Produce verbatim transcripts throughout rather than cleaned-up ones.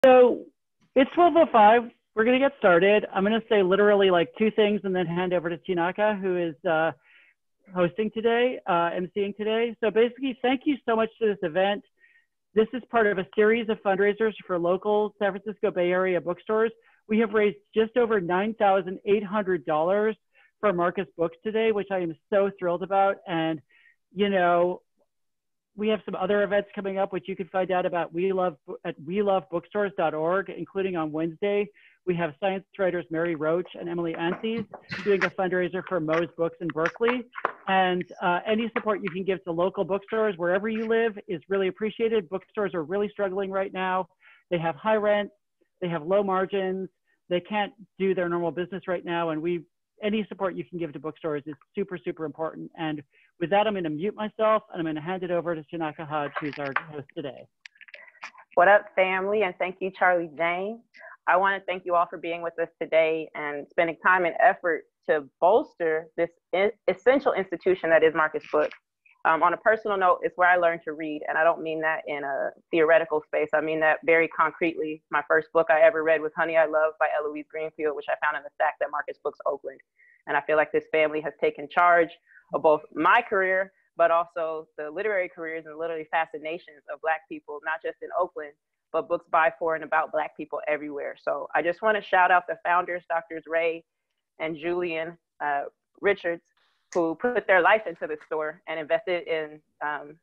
So it's twelve oh five. We're going to get started. I'm going to say literally like two things and then hand over to Chinaka, who is uh, hosting today, uh, emceeing today. So basically, thank you so much to this event. This is part of a series of fundraisers for local San Francisco Bay Area bookstores. We have raised just over nine thousand eight hundred dollars for Marcus Books today, which I am so thrilled about. And, you know, we have some other events coming up, which you can find out about we love at we love bookstores dot org, including on Wednesday. We have science writers Mary Roach and Emily Antes doing a fundraiser for Moe's Books in Berkeley. And uh, any support you can give to local bookstores wherever you live is really appreciated. Bookstores are really struggling right now. They have high rent, they have low margins, they can't do their normal business right now. And we, any support you can give to bookstores is super, super important. And with that, I'm going to mute myself and I'm going to hand it over to Chinaka Hodge, who's our host today. What up, family? And thank you, Charlie Jane. I want to thank you all for being with us today and spending time and effort to bolster this in essential institution that is Marcus Books. Um, on a personal note, it's where I learned to read, and I don't mean that in a theoretical space. I mean that very concretely. My first book I ever read was Honey, I Love by Eloise Greenfield, which I found in the stack at Marcus Books Oakland. And I feel like this family has taken charge of both my career, but also the literary careers and literary fascinations of Black people, not just in Oakland, but books by, for, and about Black people everywhere. So I just want to shout out the founders, Doctors Raye and Julian uh, Richardson, who put their life into the store and invested in um,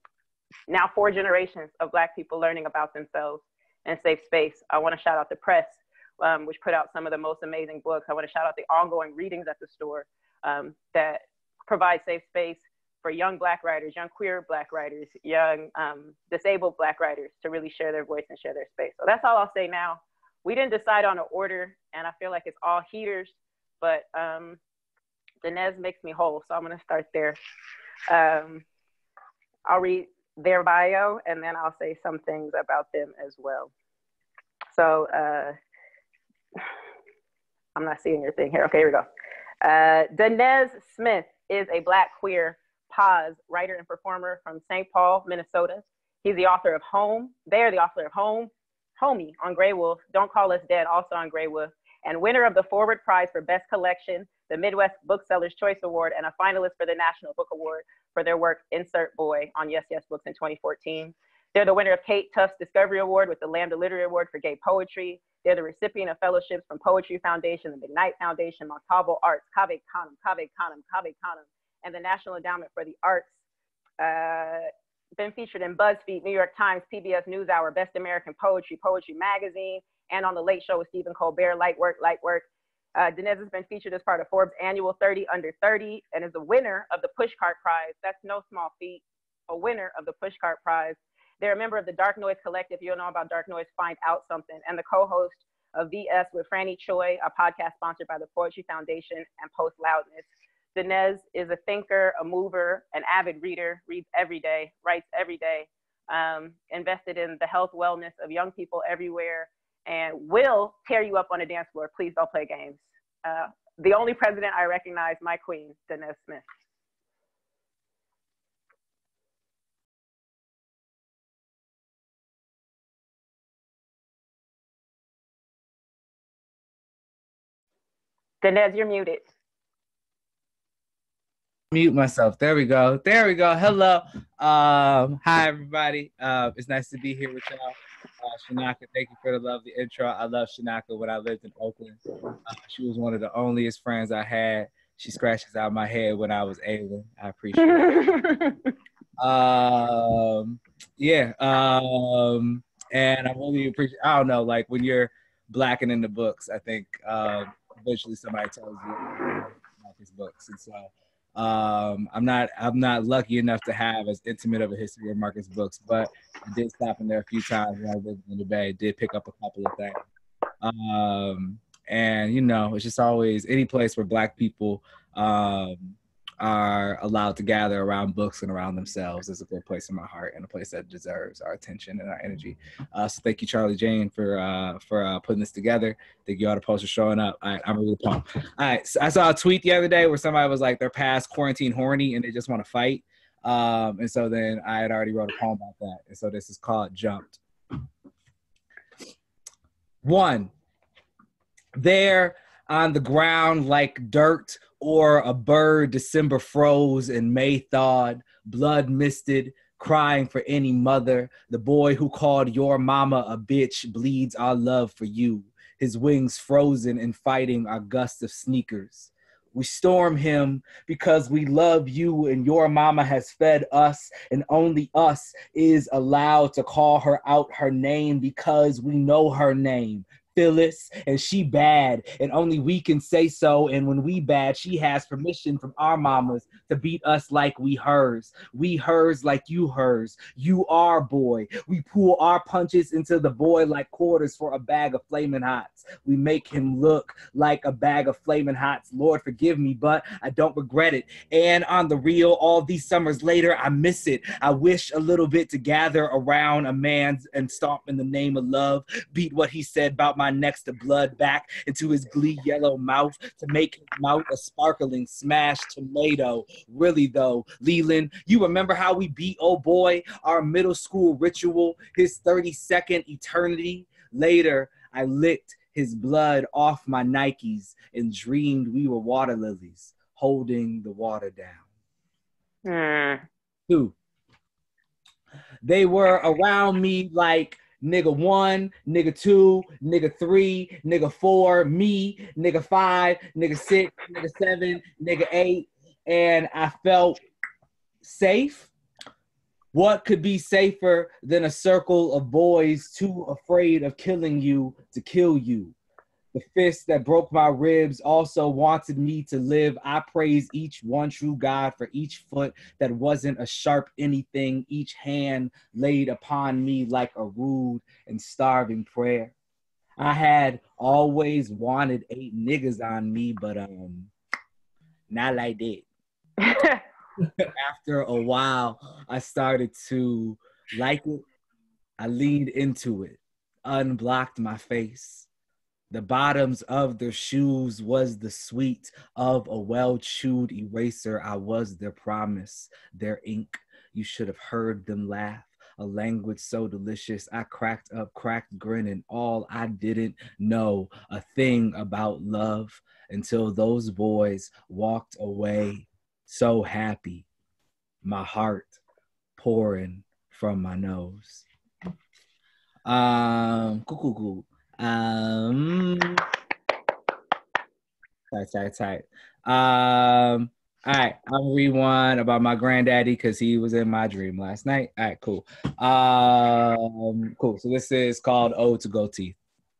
now four generations of Black people learning about themselves in safe space. I want to shout out the press, um, which put out some of the most amazing books. I want to shout out the ongoing readings at the store um, that provide safe space for young Black writers, young queer Black writers, young um, disabled Black writers to really share their voice and share their space. So that's all I'll say now. We didn't decide on an order, and I feel like it's all heaters, but um, Danez makes me whole, so I'm gonna start there. Um, I'll read their bio, and then I'll say some things about them as well. So uh, I'm not seeing your thing here. Okay, here we go. Uh, Danez Smith is a Black queer pause writer and performer from Saint Paul, Minnesota. He's the author of Home. They're the author of Home, Homie on Grey Wolf, Don't Call Us Dead, also on Grey Wolf, and winner of the Forward Prize for Best Collection, the Midwest Booksellers Choice Award, and a finalist for the National Book Award for their work Insert Boy on Yes Yes Books in twenty fourteen. They're the winner of Kate Tufts Discovery Award with the Lambda Literary Award for Gay Poetry. They're the recipient of fellowships from Poetry Foundation, the McKnight Foundation, Montalvo Arts, Cave Canem, Cave Canem, Cave Canem, and the National Endowment for the Arts. Uh, been featured in BuzzFeed, New York Times, P B S NewsHour, Best American Poetry, Poetry Magazine, and on The Late Show with Stephen Colbert, Light Work, Light Work. Uh, Danez has been featured as part of Forbes' annual thirty under thirty and is the winner of the Pushcart Prize. That's no small feat, a winner of the Pushcart Prize. They're a member of the Dark Noise Collective. You don't know about Dark Noise, find out something. And the co-host of V S with Franny Choi, a podcast sponsored by the Poetry Foundation and Post Loudness. Danez is a thinker, a mover, an avid reader, reads every day, writes every day, um, invested in the health, wellness of young people everywhere, and will tear you up on a dance floor. Please don't play games. Uh, the only president I recognize, my queen, Danez Smith. Danez, you're muted. Mute myself. There we go. There we go. Hello. Um, hi, everybody. Uh, it's nice to be here with y'all. Uh, Chinaka, thank you for the lovely intro. I love Chinaka when I lived in Oakland. Uh, she was one of the onlyest friends I had. She scratches out my head when I was ailing. I appreciate it. um, yeah. Um, and I really appreciate, I don't know, like when you're blackening the books, I think uh, eventually somebody tells you about these books. And so Um, I'm not I'm not lucky enough to have as intimate of a history of Marcus Books, but I did stop in there a few times when I lived in the Bay. Did pick up a couple of things, um, and you know, it's just always any place where Black people um, are allowed to gather around books and around themselves is a good place in my heart and a place that deserves our attention and our energy. Uh, so thank you, Charlie Jane, for uh, for uh, putting this together. Thank you all the posters showing up. All right, I'm really pumped. All right, so I saw a tweet the other day where somebody was like, they're past quarantine horny and they just want to fight. Um, and so then I had already wrote a poem about that. And so this is called Jumped. One, there on the ground like dirt or a bird December froze and May thawed, blood misted, crying for any mother. The boy who called your mama a bitch bleeds our love for you. His wings frozen and fighting our gust of sneakers. We storm him because we love you and your mama has fed us and only us is allowed to call her out her name because we know her name. Phyllis, and she bad, and only we can say so, and when we bad, she has permission from our mamas to beat us like we hers. We hers like you hers. You our boy. We pull our punches into the boy like quarters for a bag of flaming hots. We make him look like a bag of flaming hots. Lord forgive me, but I don't regret it. And on the real, all these summers later, I miss it. I wish a little bit to gather around a man's and stomp in the name of love, beat what he said about my next to blood back into his glee yellow mouth to make his mouth a sparkling smashed tomato. Really though, Leland, you remember how we beat old boy, our middle school ritual, his thirty second eternity? Later, I licked his blood off my Nikes and dreamed we were water lilies holding the water down. Mm. Two, they were around me like nigga one, nigga two, nigga three, nigga four, me, nigga five, nigga six, nigga seven, nigga eight, and I felt safe. What could be safer than a circle of boys too afraid of killing you to kill you? The fist that broke my ribs also wanted me to live. I praise each one true God for each foot that wasn't a sharp anything, each hand laid upon me like a rude and starving prayer. I had always wanted eight niggas on me, but um, not like that. After a while, I started to like it. I leaned into it, unblocked my face. The bottoms of their shoes was the sweet of a well-chewed eraser. I was their promise, their ink. You should have heard them laugh. A language so delicious. I cracked up, cracked grinning. All I didn't know a thing about love until those boys walked away so happy. My heart pouring from my nose. Um, cool, cool, cool. Um, tight, tight, tight. Um, all right, I'll read one about my granddaddy because he was in my dream last night. All right, cool. Um, cool. So this is called Ode to Gold Teeth.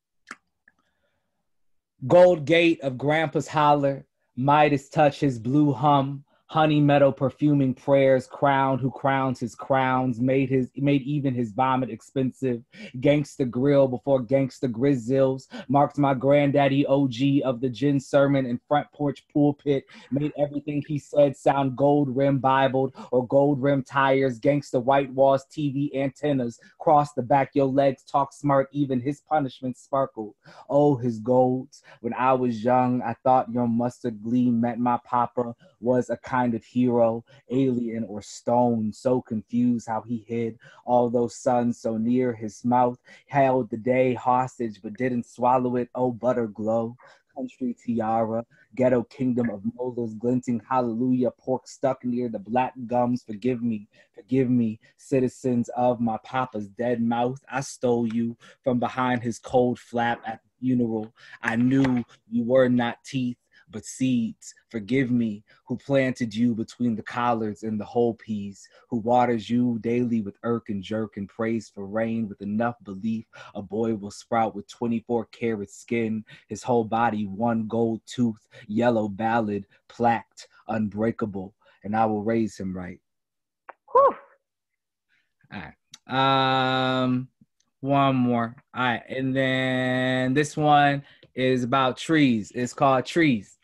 Gold gate of Grandpa's holler, Midas touch his blue hum. Honey meadow perfuming prayers, crowned who crowns his crowns, made his made even his vomit expensive. Gangsta grill before gangsta grizzles, marked my granddaddy O G of the gin sermon and front porch pulpit, made everything he said sound gold rim Bibled or gold rim tires, gangsta white walls, T V antennas, cross the back your legs, talk smart, even his punishment sparkled. Oh, his golds. When I was young, I thought your mustard gleam meant my papa was a kind of hero, alien or stone, so confused how he hid all those suns so near his mouth, held the day hostage but didn't swallow it. Oh, butter glow, country tiara, ghetto kingdom of molars, glinting hallelujah, pork stuck near the black gums. Forgive me, forgive me, citizens of my papa's dead mouth. I stole you from behind his cold flap at the funeral. I knew you were not teeth but seeds. Forgive me, who planted you between the collards and the whole peas, who waters you daily with irk and jerk and prays for rain with enough belief a boy will sprout with twenty-four karat skin, his whole body one gold tooth, yellow ballad, plaqued, unbreakable, and I will raise him right. Whew. All right. Um, one more. All right, and then this one is about trees. It's called Trees.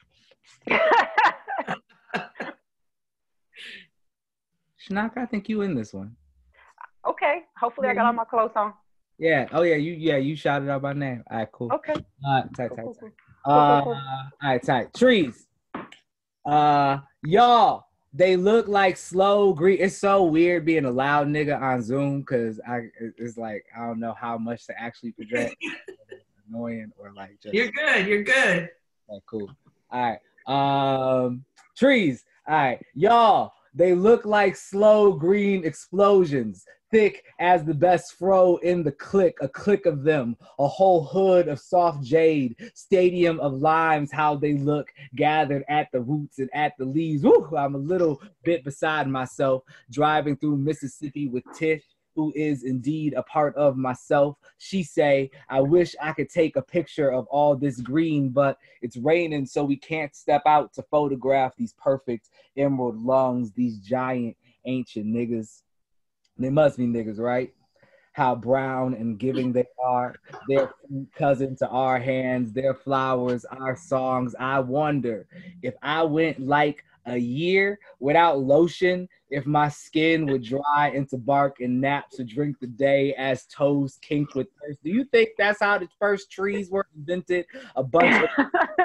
Chinaka, I think you in this one. Okay. Hopefully yeah, I got you, all my clothes on. Yeah. Oh yeah. You yeah. You shouted out my name. All right. Cool. Okay. Uh, tight, tight, Cool, tight. cool, Uh, cool, cool. all right. Tight. Trees. Uh, y'all. They look like slow green. It's so weird being a loud nigga on Zoom because I it's like I don't know how much to actually project. annoying or like just? You're good. You're good. Okay, cool. All right. Um, trees. All right, y'all. They look like slow green explosions, thick as the best fro in the click, a click of them, a whole hood of soft jade, stadium of limes, how they look, gathered at the roots and at the leaves. Woo, I'm a little bit beside myself, driving through Mississippi with Tish, who is indeed a part of myself. She say, I wish I could take a picture of all this green, but it's raining, so we can't step out to photograph these perfect emerald lungs, these giant ancient niggas. They must be niggas, right? How brown and giving they are. Their cousin to our hands, their flowers, our songs. I wonder if I went like a year without lotion, if my skin would dry into bark and naps to drink the day as toes kinked with thirst. Do you think that's how the first trees were invented? A bunch of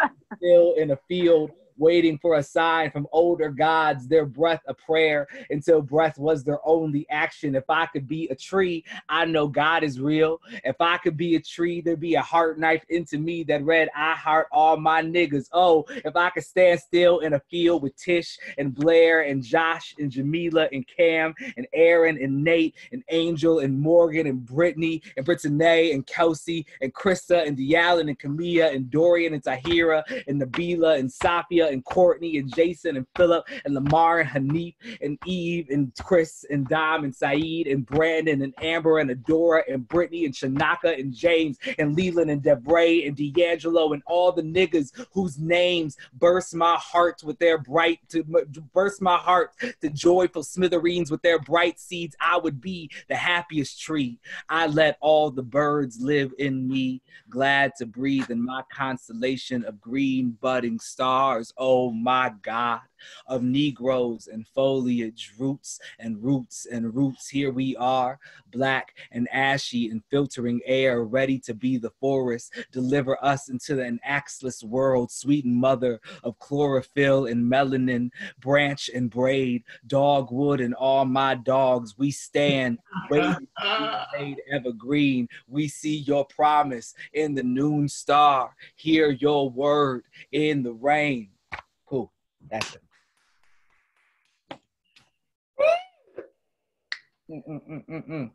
still in a field, waiting for a sign from older gods, their breath a prayer until breath was their only action. If I could be a tree, I know God is real. If I could be a tree, there'd be a heart knife into me that read, I heart all my niggas. Oh, if I could stand still in a field with Tish and Blair and Josh and Jamila and Cam and Aaron and Nate and Angel and Morgan and Brittany and Brittany and Kelsey and Krista and Deallen and Camilla and Dorian and Tahira and Nabila and Safia and Courtney and Jason and Philip and Lamar and Hanif and Eve and Chris and Dom and Saeed and Brandon and Amber and Adora and Brittany and Chinaka and James and Leland and Debray and D'Angelo and all the niggas whose names burst my heart with their bright, to burst my heart to joyful smithereens with their bright seeds. I would be the happiest tree. I let all the birds live in me, glad to breathe in my constellation of green budding stars. Oh my God, of Negroes and foliage, roots and roots and roots. Here we are, black and ashy and filtering air, ready to be the forest, deliver us into an axeless world, sweet mother of chlorophyll and melanin, branch and braid, dogwood and all my dogs. We stand waiting to be made evergreen. We see your promise in the noon star, hear your word in the rain. Cool. That's it. Mm-mm-mm-mm-mm.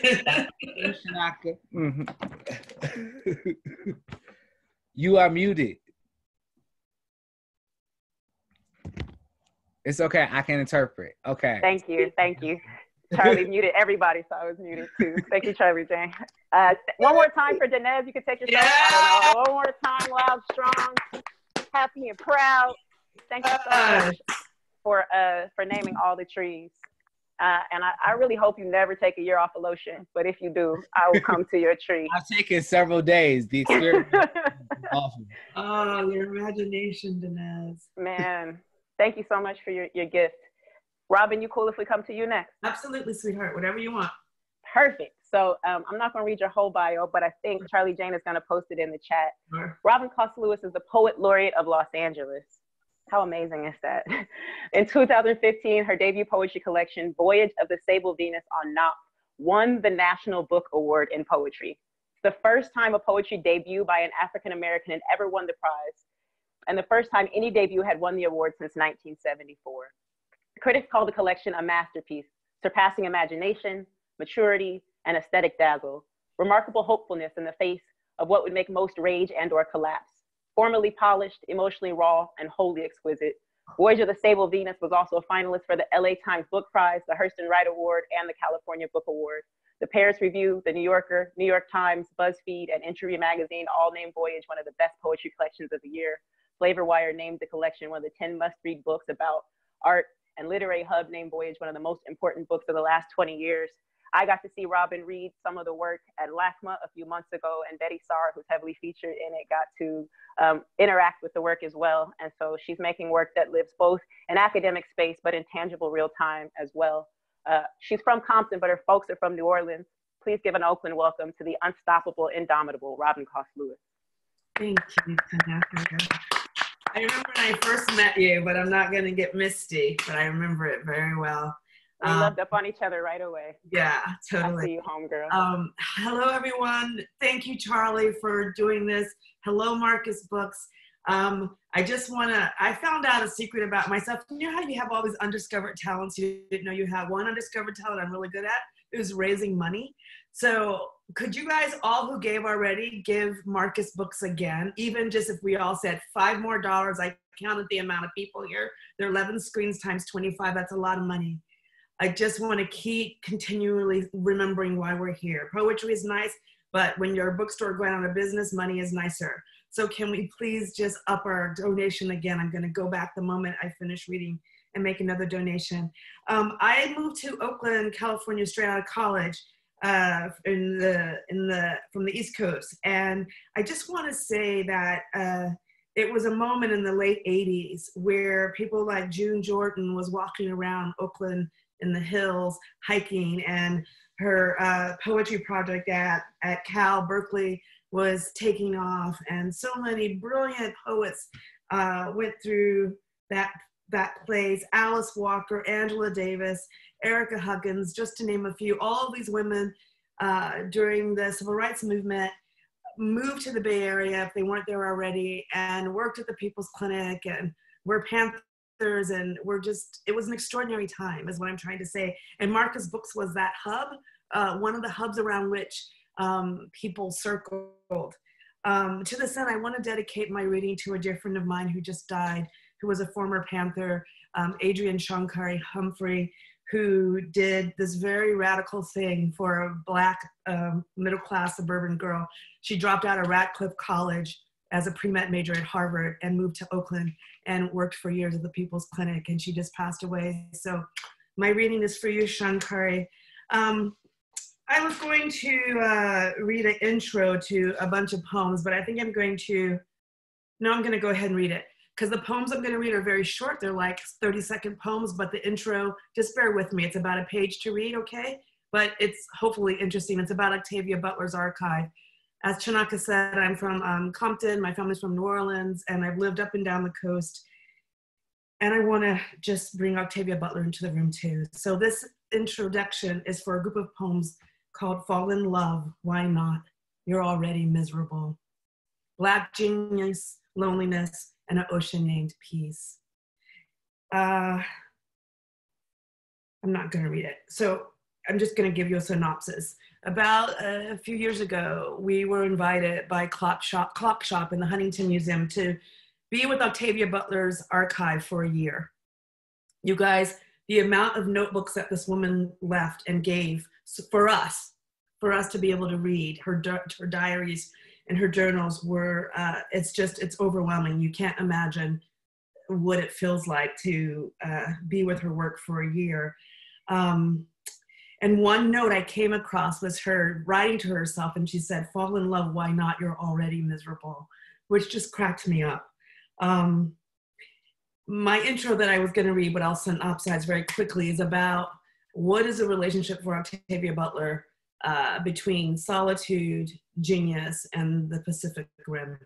Mm-hmm. You are muted. It's okay. I can interpret. Okay. Thank you. Thank you. Charlie muted everybody, so I was muted too. Thank you, Charlie Jane. Uh, one more time for Danez. You can take yourself. Yeah. I don't know. One more time, loud, strong, happy, and proud. Thank you so much for uh for naming all the trees. Uh, and I, I really hope you never take a year off of lotion. But if you do, I will come to your tree. I've taken several days. The experience is awesome. Oh, your imagination, Danez. Man, thank you so much for your, your gift. Robin, you cool if we come to you next? Absolutely, sweetheart. Whatever you want. Perfect. So um, I'm not going to read your whole bio, but I think Charlie Jane is going to post it in the chat. Sure. Robin Coste Lewis is the Poet Laureate of Los Angeles. How amazing is that? In two thousand fifteen, her debut poetry collection, Voyage of the Sable Venus on Knopf, won the National Book Award in Poetry. It's the first time a poetry debut by an African-American had ever won the prize, and the first time any debut had won the award since nineteen seventy-four. Critics call the collection a masterpiece, surpassing imagination, maturity, and aesthetic dazzle, remarkable hopefulness in the face of what would make most rage and or collapse. Formally polished, emotionally raw, and wholly exquisite, Voyage of the Sable Venus was also a finalist for the L A Times Book Prize, the Hurston Wright Award, and the California Book Award. The Paris Review, the New Yorker, New York Times, BuzzFeed, and Intrigue Magazine all named Voyage one of the best poetry collections of the year. Flavor Wire named the collection one of the ten must-read books about art, and Literary Hub named Voyage one of the most important books of the last twenty years. I got to see Robin read some of the work at LACMA a few months ago, and Betty Saar, who's heavily featured in it, got to um, interact with the work as well. And so she's making work that lives both in academic space, but in tangible real time as well. Uh, she's from Compton, but her folks are from New Orleans. Please give an Oakland welcome to the unstoppable, indomitable Robin Coste Lewis. Thank you, Chinaka. I remember when I first met you, but I'm not going to get misty, but I remember it very well. We Um, loved up on each other right away. yeah, totally. I see you, homegirl. Um, hello, everyone. Thank you, Charlie, for doing this. Hello, Marcus Books. Um, I just want to, I found out a secret about myself. You know how you have all these undiscovered talents you didn't know you had? One undiscovered talent I'm really good at is raising money. So could you guys, all who gave already, give Marcus Books again? Even just if we all said five more dollars, I counted the amount of people here. There are eleven screens times twenty-five. That's a lot of money. I just want to keep continually remembering why we're here. Poetry is nice, but when you're a bookstore going out of business, money is nicer. So can we please just up our donation again? I'm going to go back the moment I finish reading and make another donation. Um, I moved to Oakland, California, straight out of college, uh, in the in the from the East Coast, and I just want to say that uh, it was a moment in the late eighties where people like June Jordan was walking around Oakland in the hills hiking, and her uh, poetry project at at Cal Berkeley was taking off, and so many brilliant poets uh, went through that that place. Alice Walker, Angela Davis, Erica Huggins, just to name a few. All of these women uh, during the civil rights movement moved to the Bay Area if they weren't there already, and worked at the People's Clinic and were Panthers, and we're just, it was an extraordinary time is what I'm trying to say. And Marcus Books was that hub, uh, one of the hubs around which um, people circled. Um, to this end, I want to dedicate my reading to a dear friend of mine who just died, who was a former Panther, um, Adrienne Shankari Humphrey, who did this very radical thing for a Black um, middle-class suburban girl. She dropped out of Radcliffe College as a pre-med major at Harvard and moved to Oakland and worked for years at the People's Clinic, and she just passed away. So my reading is for you, Shankari. Um, I was going to uh, read an intro to a bunch of poems, but I think I'm going to, no, I'm gonna go ahead and read it. Because the poems I'm gonna read are very short. They're like thirty second poems, but the intro, just bear with me. It's about a page to read, okay? But it's hopefully interesting. It's about Octavia Butler's archive. As Chinaka said, I'm from um, Compton, my family's from New Orleans, and I've lived up and down the coast. And I wanna just bring Octavia Butler into the room too. So this introduction is for a group of poems called Fall in Love, Why Not? You're Already Miserable. Black genius, loneliness, and an ocean named peace. Uh, I'm not gonna read it. So I'm just gonna give you a synopsis. About uh, a few years ago, we were invited by Clock Shop, Clock Shop in the Huntington Museum to be with Octavia Butler's archive for a year. You guys, the amount of notebooks that this woman left and gave for us, for us to be able to read, her, her diaries and her journals were, uh, it's just, it's overwhelming. You can't imagine what it feels like to uh, be with her work for a year. Um, and one note I came across was her writing to herself, and she said, fall in love, why not? You're already miserable, which just cracked me up. Um, my intro that I was gonna read, but I'll synopsize very quickly, is about what is a relationship for Octavia Butler uh, between solitude, genius, and the Pacific Rim,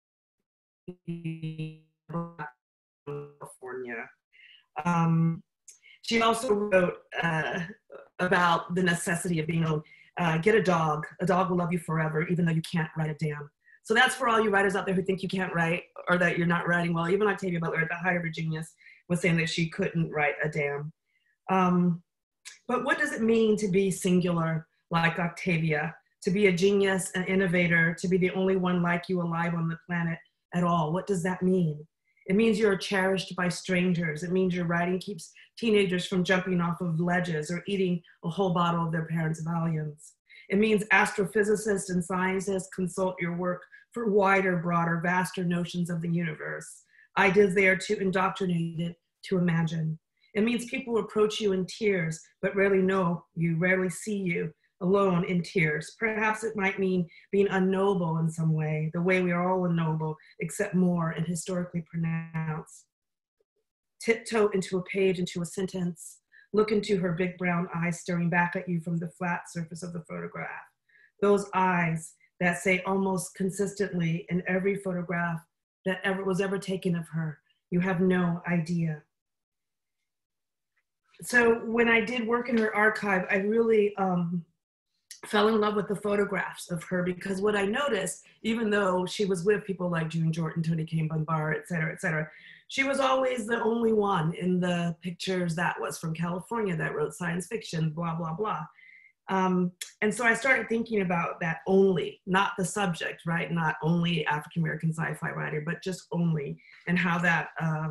California. Um, she also wrote uh, about the necessity of being alone. Uh, get a dog. A dog will love you forever, even though you can't write a damn. So that's for all you writers out there who think you can't write or that you're not writing well. Even Octavia Butler, at the height of her genius, was saying that she couldn't write a damn. Um, but what does it mean to be singular like Octavia, to be a genius, an innovator, to be the only one like you alive on the planet at all? What does that mean? It means you're cherished by strangers. It means your writing keeps teenagers from jumping off of ledges or eating a whole bottle of their parents' Valiums. It means astrophysicists and scientists consult your work for wider, broader, vaster notions of the universe. Ideas there to indoctrinate it, to imagine. It means people approach you in tears, but rarely know you, rarely see you, alone in tears. Perhaps it might mean being unknowable in some way, the way we are all unknowable, except more and historically pronounced. Tiptoe into a page, into a sentence. Look into her big brown eyes staring back at you from the flat surface of the photograph. Those eyes that say almost consistently in every photograph that ever was ever taken of her, you have no idea. so when I did work in her archive, I really um, fell in love with the photographs of her, because what I noticed, even though she was with people like June Jordan, Tony Kane Bunbar, et cetera, et cetera, she was always the only one in the pictures that was from California that wrote science fiction, blah, blah, blah. Um, and so I started thinking about that only, not the subject, right? Not only African-American sci-fi writer, but just only, and how that, uh,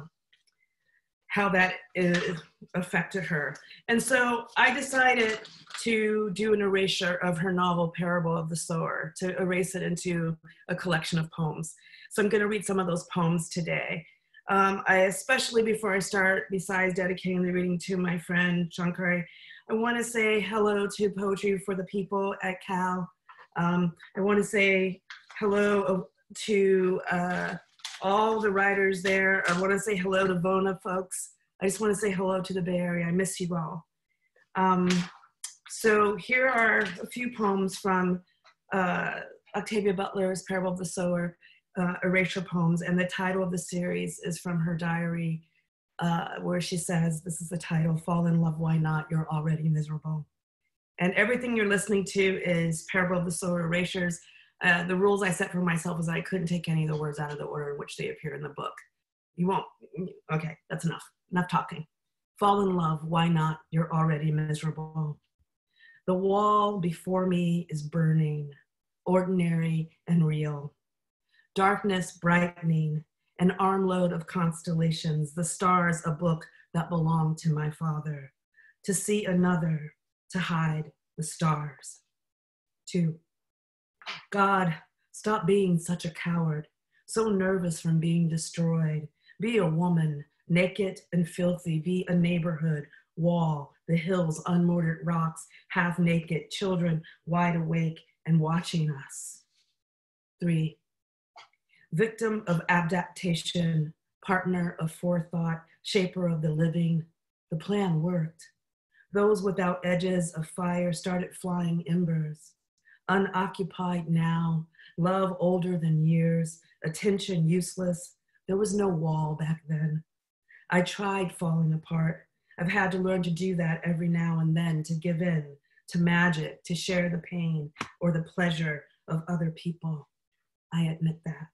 how that is, affected her. And so I decided to do an erasure of her novel, Parable of the Sower, to erase it into a collection of poems. So I'm gonna read some of those poems today. Um, I especially, before I start, besides dedicating the reading to my friend Shankari, I want to say hello to Poetry for the People at Cal. Um, I want to say hello to uh, all the writers there. I want to say hello to Vona folks. I just want to say hello to the Bay Area. I miss you all. Um, so here are a few poems from uh, Octavia Butler's Parable of the Sower, uh, erasure poems, and the title of the series is from her diary, Uh, where she says, this is the title, Fall in Love, Why Not? You're Already Miserable. And everything you're listening to is Parable of the Sower erasures. Uh, the rules I set for myself is I couldn't take any of the words out of the order in which they appear in the book. You won't, okay, that's enough, enough talking. Fall in love, why not? You're already miserable. The wall before me is burning, ordinary and real. Darkness brightening, an armload of constellations, the stars a book that belonged to my father. To see another, to hide the stars. Two, God, stop being such a coward, so nervous from being destroyed. Be a woman, naked and filthy, be a neighborhood, wall, the hills, unmortared rocks, half naked, children wide awake and watching us. Three, victim of adaptation, partner of forethought, shaper of the living. The plan worked. Those without edges of fire started flying embers. Unoccupied now, love older than years, attention useless. There was no wall back then. I tried falling apart. I've had to learn to do that every now and then, to give in, to magic, to share the pain or the pleasure of other people. I admit that.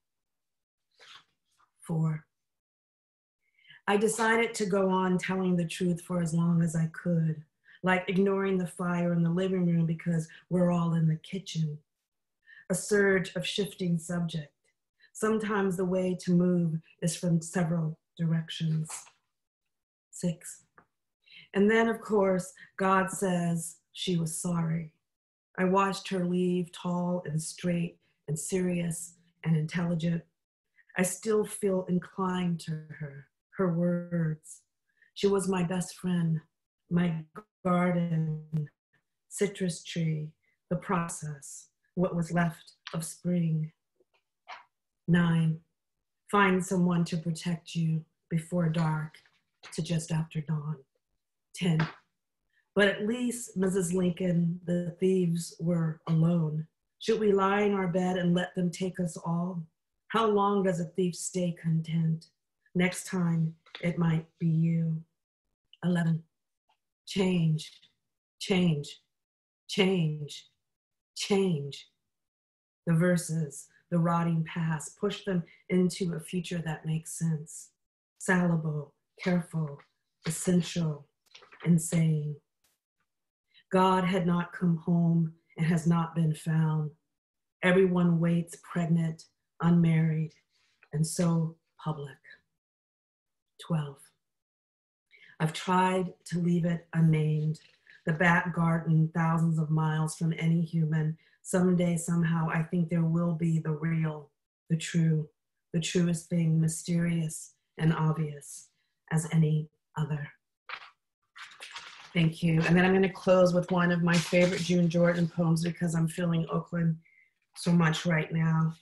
Four, I decided to go on telling the truth for as long as I could, like ignoring the fire in the living room because we're all in the kitchen. A surge of shifting subject. Sometimes the way to move is from several directions. Six, and then of course, God says she was sorry. I watched her leave, tall and straight and serious and intelligent. I still feel inclined to her, her words. She was my best friend, my garden, citrus tree, the process, what was left of spring. Nine, find someone to protect you before dark to just after dawn. Ten, but at least, Missus Lincoln, the thieves were alone. Should we lie in our bed and let them take us all? How long does a thief stay content? Next time, it might be you. eleven, change, change, change, change. The verses, the rotting past, push them into a future that makes sense. Salable, careful, essential, insane. God had not come home and has not been found. Everyone waits pregnant, unmarried, and so public. twelve. I've tried to leave it unnamed, the back garden thousands of miles from any human. Someday, somehow, I think there will be the real, the true, the truest thing, mysterious and obvious as any other. Thank you. And then I'm going to close with one of my favorite June Jordan poems because I'm feeling Oakland so much right now.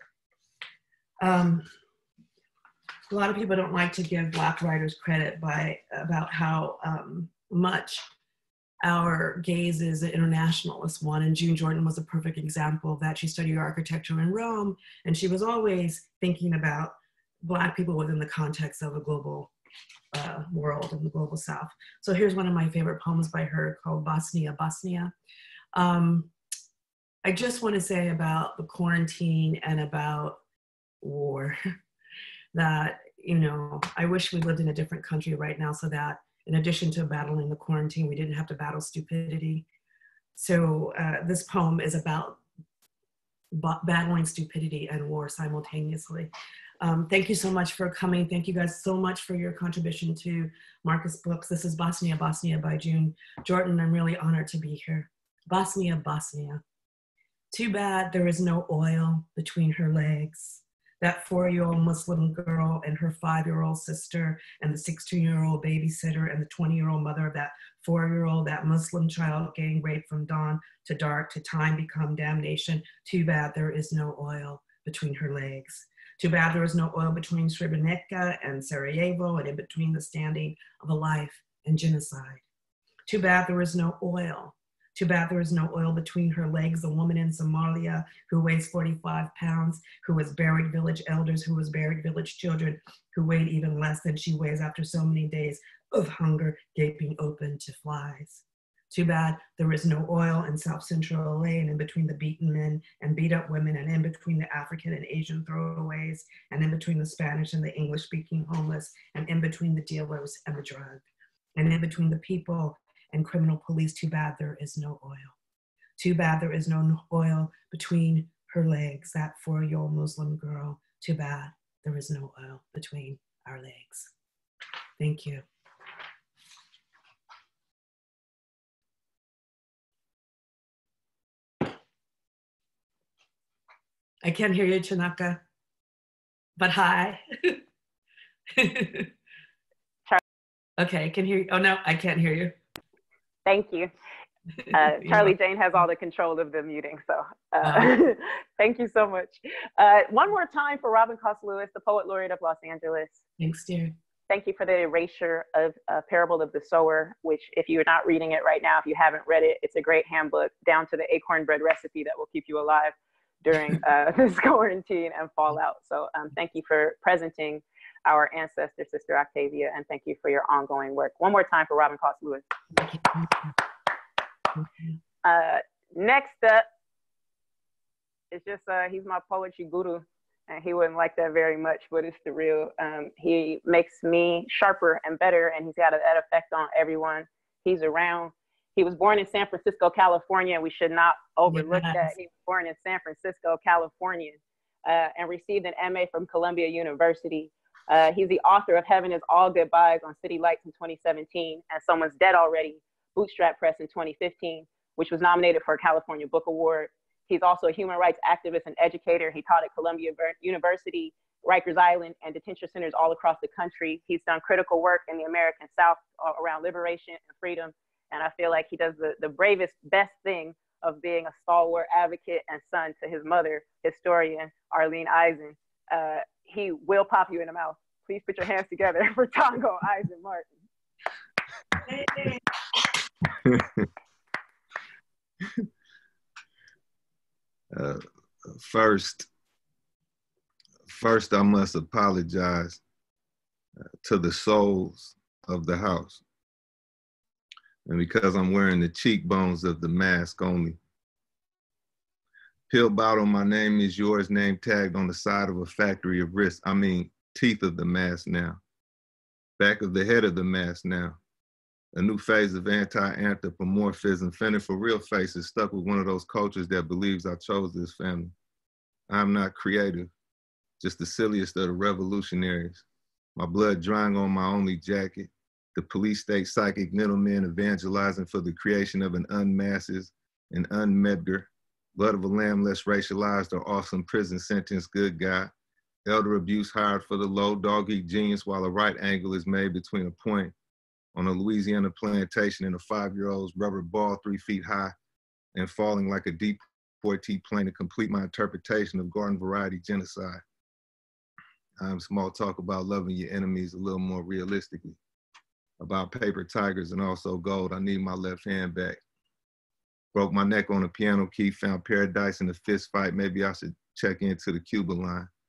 Um, a lot of people don't like to give Black writers credit by about how um, much our gaze is an internationalist one, and June Jordan was a perfect example of that. She studied architecture in Rome, and she was always thinking about Black people within the context of a global uh, world, in the global South. So here's one of my favorite poems by her called Bosnia, Bosnia. Um, I just want to say about the quarantine and about war that, you know, I wish we lived in a different country right now so that in addition to battling the quarantine, we didn't have to battle stupidity. So uh, this poem is about battling stupidity and war simultaneously. Um, thank you so much for coming. Thank you guys so much for your contribution to Marcus Books. This is Bosnia, Bosnia by June Jordan. I'm really honored to be here. Bosnia, Bosnia. Too bad there is no oil between her legs. That four-year-old Muslim girl and her five-year-old sister and the sixteen-year-old babysitter and the twenty-year-old mother of that four-year-old, that Muslim child getting raped from dawn to dark to time become damnation. Too bad there is no oil between her legs. Too bad there is no oil between Srebrenica and Sarajevo and in between the standing of a life and genocide. Too bad there is no oil. Too bad there is no oil between her legs, a woman in Somalia who weighs forty-five pounds, who has buried village elders, who has buried village children, who weighed even less than she weighs after so many days of hunger gaping open to flies. Too bad there is no oil in South Central L A and in between the beaten men and beat up women and in between the African and Asian throwaways and in between the Spanish and the English speaking homeless and in between the dealers and the drug and in between the people and criminal police. Too bad there is no oil. Too bad there is no oil between her legs, that four-year-old Muslim girl. Too bad there is no oil between our legs. Thank you. I can't hear you, Chinaka, but hi. Okay, I can hear you. Oh no, I can't hear you. Thank you. Uh, Charlie Jane has all the control of the muting, so uh, oh. Thank you so much. Uh, one more time for Robin Coste Lewis, the Poet Laureate of Los Angeles. Thanks, dear. Thank you for the erasure of uh, Parable of the Sower, which if you're not reading it right now, if you haven't read it, it's a great handbook down to the acorn bread recipe that will keep you alive during uh, this quarantine and fallout. So um, thank you for presenting our ancestor, Sister Octavia, and thank you for your ongoing work. One more time for Robin Coste Lewis. Uh, next up is just, uh, he's my poetry guru, and he wouldn't like that very much, but it's the real. Um, he makes me sharper and better, and he's got that effect on everyone he's around. He was born in San Francisco, California, and we should not overlook yes. that. He was born in San Francisco, California, uh, and received an M A from Columbia University. Uh, he's the author of Heaven is All Goodbyes on City Lights in twenty seventeen, and Someone's Dead Already, Bootstrap Press in twenty fifteen, which was nominated for a California Book Award. He's also a human rights activist and educator. He taught at Columbia University, Rikers Island, and detention centers all across the country. He's done critical work in the American South around liberation and freedom. And I feel like he does the, the bravest, best thing of being a stalwart advocate and son to his mother, historian Arlene Eisen. Uh, he will pop you in the mouth. Please put your hands together for Tongo Eisen-Martin. uh, first, first I must apologize uh, to the souls of the house. And because I'm wearing the cheekbones of the mask only. Pill bottle, my name is yours, name tagged on the side of a factory of wrists. I mean, teeth of the mask now. Back of the head of the mask now. A new phase of anti-anthropomorphism, fending for real faces, stuck with one of those cultures that believes I chose this family. I'm not creative, just the silliest of the revolutionaries. My blood drying on my only jacket. The police state psychic middlemen evangelizing for the creation of an unmasses, an unmedgar, blood of a lamb less racialized or awesome prison sentence good guy, elder abuse hired for the low dog-eat genius while a right angle is made between a point on a Louisiana plantation and a five-year-old's rubber ball three feet high and falling like a deportee plane to complete my interpretation of garden variety genocide. I'm small talk about loving your enemies a little more realistically. About paper tigers and also gold, I need my left hand back. Broke my neck on a piano key, found paradise in a fist fight. Maybe I should check into the Cuba line.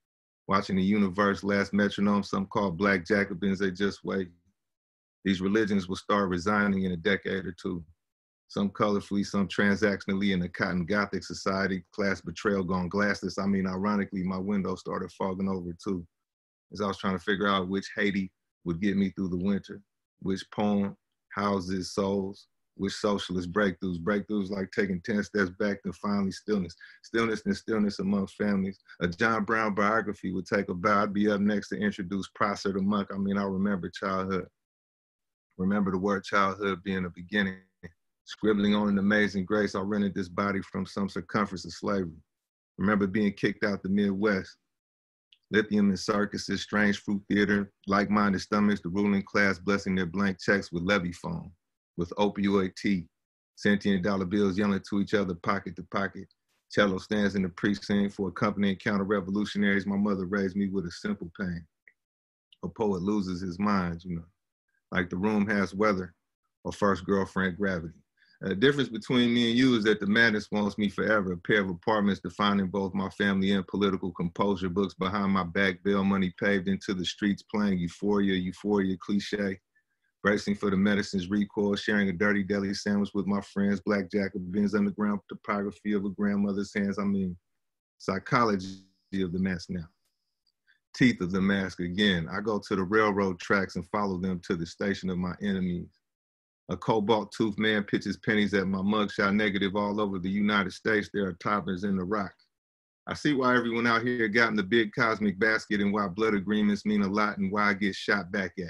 Watching the universe, last metronome, some called Black Jacobins, they just wait. These religions will start resigning in a decade or two. Some colorfully, some transactionally in a cotton Gothic society, class betrayal gone glassless. I mean, ironically, my window started fogging over too. As I was trying to figure out which Haiti would get me through the winter, which poem houses souls, which socialist breakthroughs, breakthroughs like taking ten steps back to finally stillness, stillness and stillness among families. A John Brown biography would take a bow. I'd be up next to introduce Prosser the monk. I mean, I remember childhood. Remember the word childhood being a beginning. Scribbling on an amazing grace, I rented this body from some circumference of slavery. Remember being kicked out the Midwest. Lithium and circuses, strange fruit theater, like-minded stomachs, the ruling class blessing their blank checks with levy phone, with opioid tea, sentient dollar bills yelling to each other pocket to pocket. Cello stands in the precinct for accompanying counter-revolutionaries. My mother raised me with a simple pain. A poet loses his mind, you know, like the room has weather or first girlfriend gravity. Uh, the difference between me and you is that the madness wants me forever. A pair of apartments defining both my family and political composure. Books behind my back, bail money paved into the streets, playing euphoria, euphoria cliche. Bracing for the medicine's recoil, sharing a dirty deli sandwich with my friends. Black Jacobins, underground topography of a grandmother's hands. I mean, psychology of the mask now. Teeth of the mask again. I go to the railroad tracks and follow them to the station of my enemies. A cobalt-toothed man pitches pennies at my mugshot, negative all over the United States. There are toppers in the rock. I see why everyone out here got in the big cosmic basket and why blood agreements mean a lot and why I get shot back at.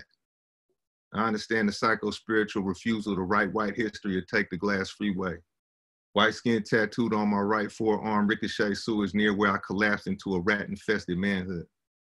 I understand the psycho-spiritual refusal to write white history or take the glass freeway. White skin tattooed on my right forearm, ricochet sewage near where I collapsed into a rat-infested manhood.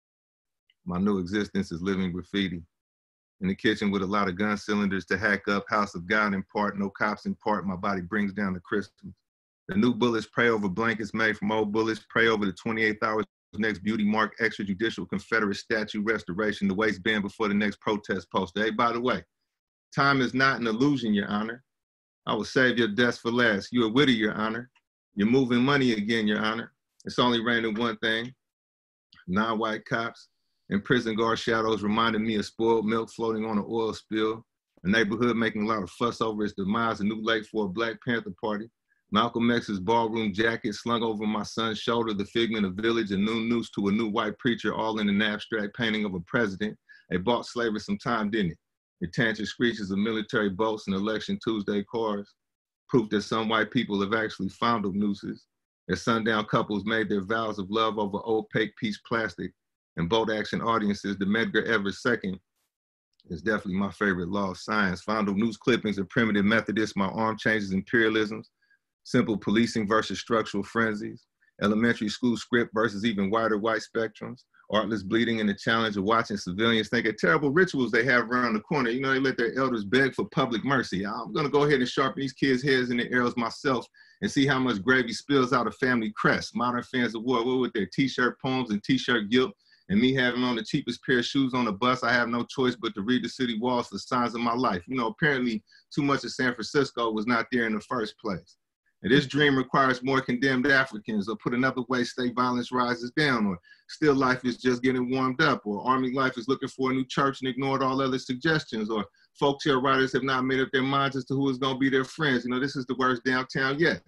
My new existence is living graffiti. In the kitchen with a lot of gun cylinders to hack up, house of God in part, no cops in part, my body brings down the Christmas. The new bullets pray over blankets made from old bullets, pray over the twenty-eighth hours next beauty mark, extrajudicial Confederate statue restoration, the waistband before the next protest poster. Hey, by the way, time is not an illusion, Your Honor. I will save your deaths for last. You're a widow, Your Honor. You're moving money again, Your Honor. It's only raining one thing, non-white cops. And prison guard shadows reminded me of spoiled milk floating on an oil spill, a neighborhood making a lot of fuss over its demise, a new lake for a Black Panther party, Malcolm X's ballroom jacket slung over my son's shoulder, the figment of village, a new noose to a new white preacher, all in an abstract painting of a president. They bought slavery some time, didn't it? It tanted screeches of military boats and election Tuesday cars, proof that some white people have actually fondled nooses. As sundown couples made their vows of love over opaque piece plastic, and boat action audiences, the Medgar Evers Second is definitely my favorite law of science. Fondle news clippings of primitive Methodists, my arm changes imperialisms, simple policing versus structural frenzies, elementary school script versus even wider white spectrums, artless bleeding and the challenge of watching civilians think of terrible rituals they have around the corner. You know, they let their elders beg for public mercy. I'm gonna go ahead and sharpen these kids' heads in the arrows myself and see how much gravy spills out of family crest. Modern fans of war, what with their t-shirt poems and t-shirt guilt, and me having on the cheapest pair of shoes on the bus, I have no choice but to read the city walls for signs of my life. You know, apparently too much of San Francisco was not there in the first place. And this dream requires more condemned Africans, or put another way, state violence rises down, or still life is just getting warmed up, or army life is looking for a new church and ignored all other suggestions, or folktale writers have not made up their minds as to who is gonna be their friends. You know, this is the worst downtown yet.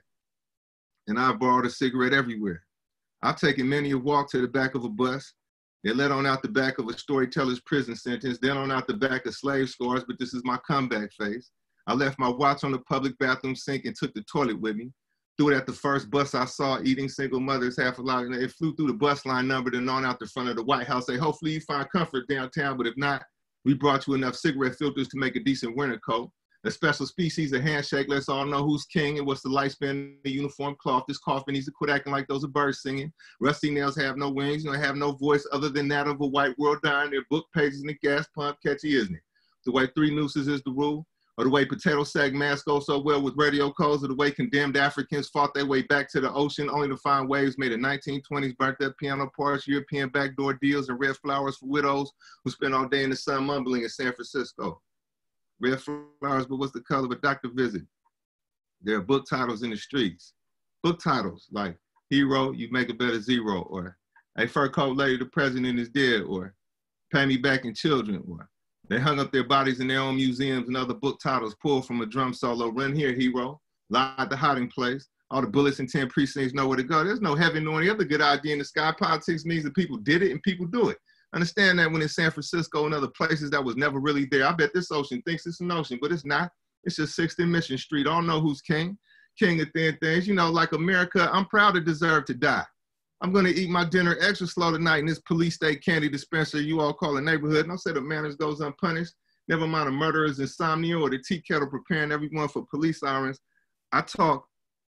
And I've borrowed a cigarette everywhere. I've taken many a walk to the back of a bus. They let on out the back of a storyteller's prison sentence, then on out the back of slave scars, but this is my comeback phase. I left my watch on the public bathroom sink and took the toilet with me. Threw it at the first bus I saw, eating single mothers half a lot. And it flew through the bus line number, then on out the front of the White House. Say, hopefully you find comfort downtown, but if not, we brought you enough cigarette filters to make a decent winter coat. A special species of handshake lets all know who's king and what's the lifespan of the uniform cloth. This coffin needs to quit acting like those are birds singing. Rusty nails have no wings, you know, have no voice other than that of a white world dying. Their book pages in the gas pump, catchy, isn't it? The way three nooses is the rule, or the way potato sack masks go so well with radio codes, or the way condemned Africans fought their way back to the ocean only to find waves made in nineteen twenties, burnt up piano parts, European backdoor deals, and red flowers for widows who spend all day in the sun mumbling in San Francisco. Red flowers, but what's the color of a doctor visit? There are book titles in the streets. Book titles like Hero, You Make a Better Zero, or Hey, fur coat lady, the president is dead, or pay me back in children, or they hung up their bodies in their own museums and other book titles pulled from a drum solo. Run here, hero. Lie at the hiding place. All the bullets in ten precincts know where to go. There's no heaven nor any other good idea in the sky. Politics means that people did it and people do it. Understand that when in San Francisco and other places that was never really there. I bet this ocean thinks it's an ocean, but it's not. It's just sixth and Mission Street. I don't know who's king. King of thin things. You know, like America, I'm proud to deserve to die. I'm going to eat my dinner extra slow tonight in this police state candy dispenser you all call a neighborhood. And I'll say the manners goes unpunished. Never mind a murderer's insomnia or the tea kettle preparing everyone for police sirens. I talk,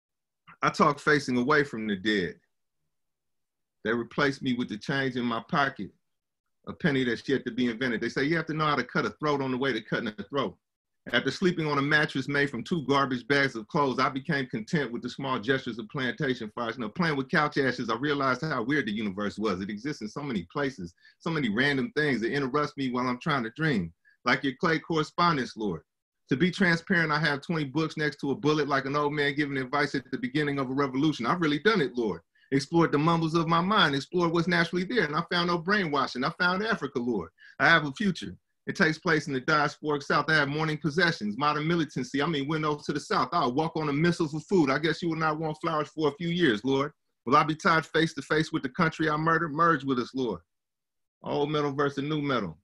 I talk facing away from the dead. They replaced me with the change in my pocket, a penny that's yet to be invented. They say you have to know how to cut a throat on the way to cutting a throat. After sleeping on a mattress made from two garbage bags of clothes, I became content with the small gestures of plantation fires. You know, playing with couch ashes, I realized how weird the universe was. It exists in so many places, so many random things that interrupt me while I'm trying to dream. Like your clay correspondence, Lord. To be transparent, I have twenty books next to a bullet like an old man giving advice at the beginning of a revolution. I've really done it, Lord. Explored the mumbles of my mind, explored what's naturally there, and I found no brainwashing. I found Africa, Lord. I have a future. It takes place in the diasporic South. I have morning possessions, modern militancy. I mean, windows to the South. I'll walk on a missile for food. I guess you will not want flowers for a few years, Lord. Will I be tied face to face with the country I murdered? Merge with us, Lord. Old metal versus new metal.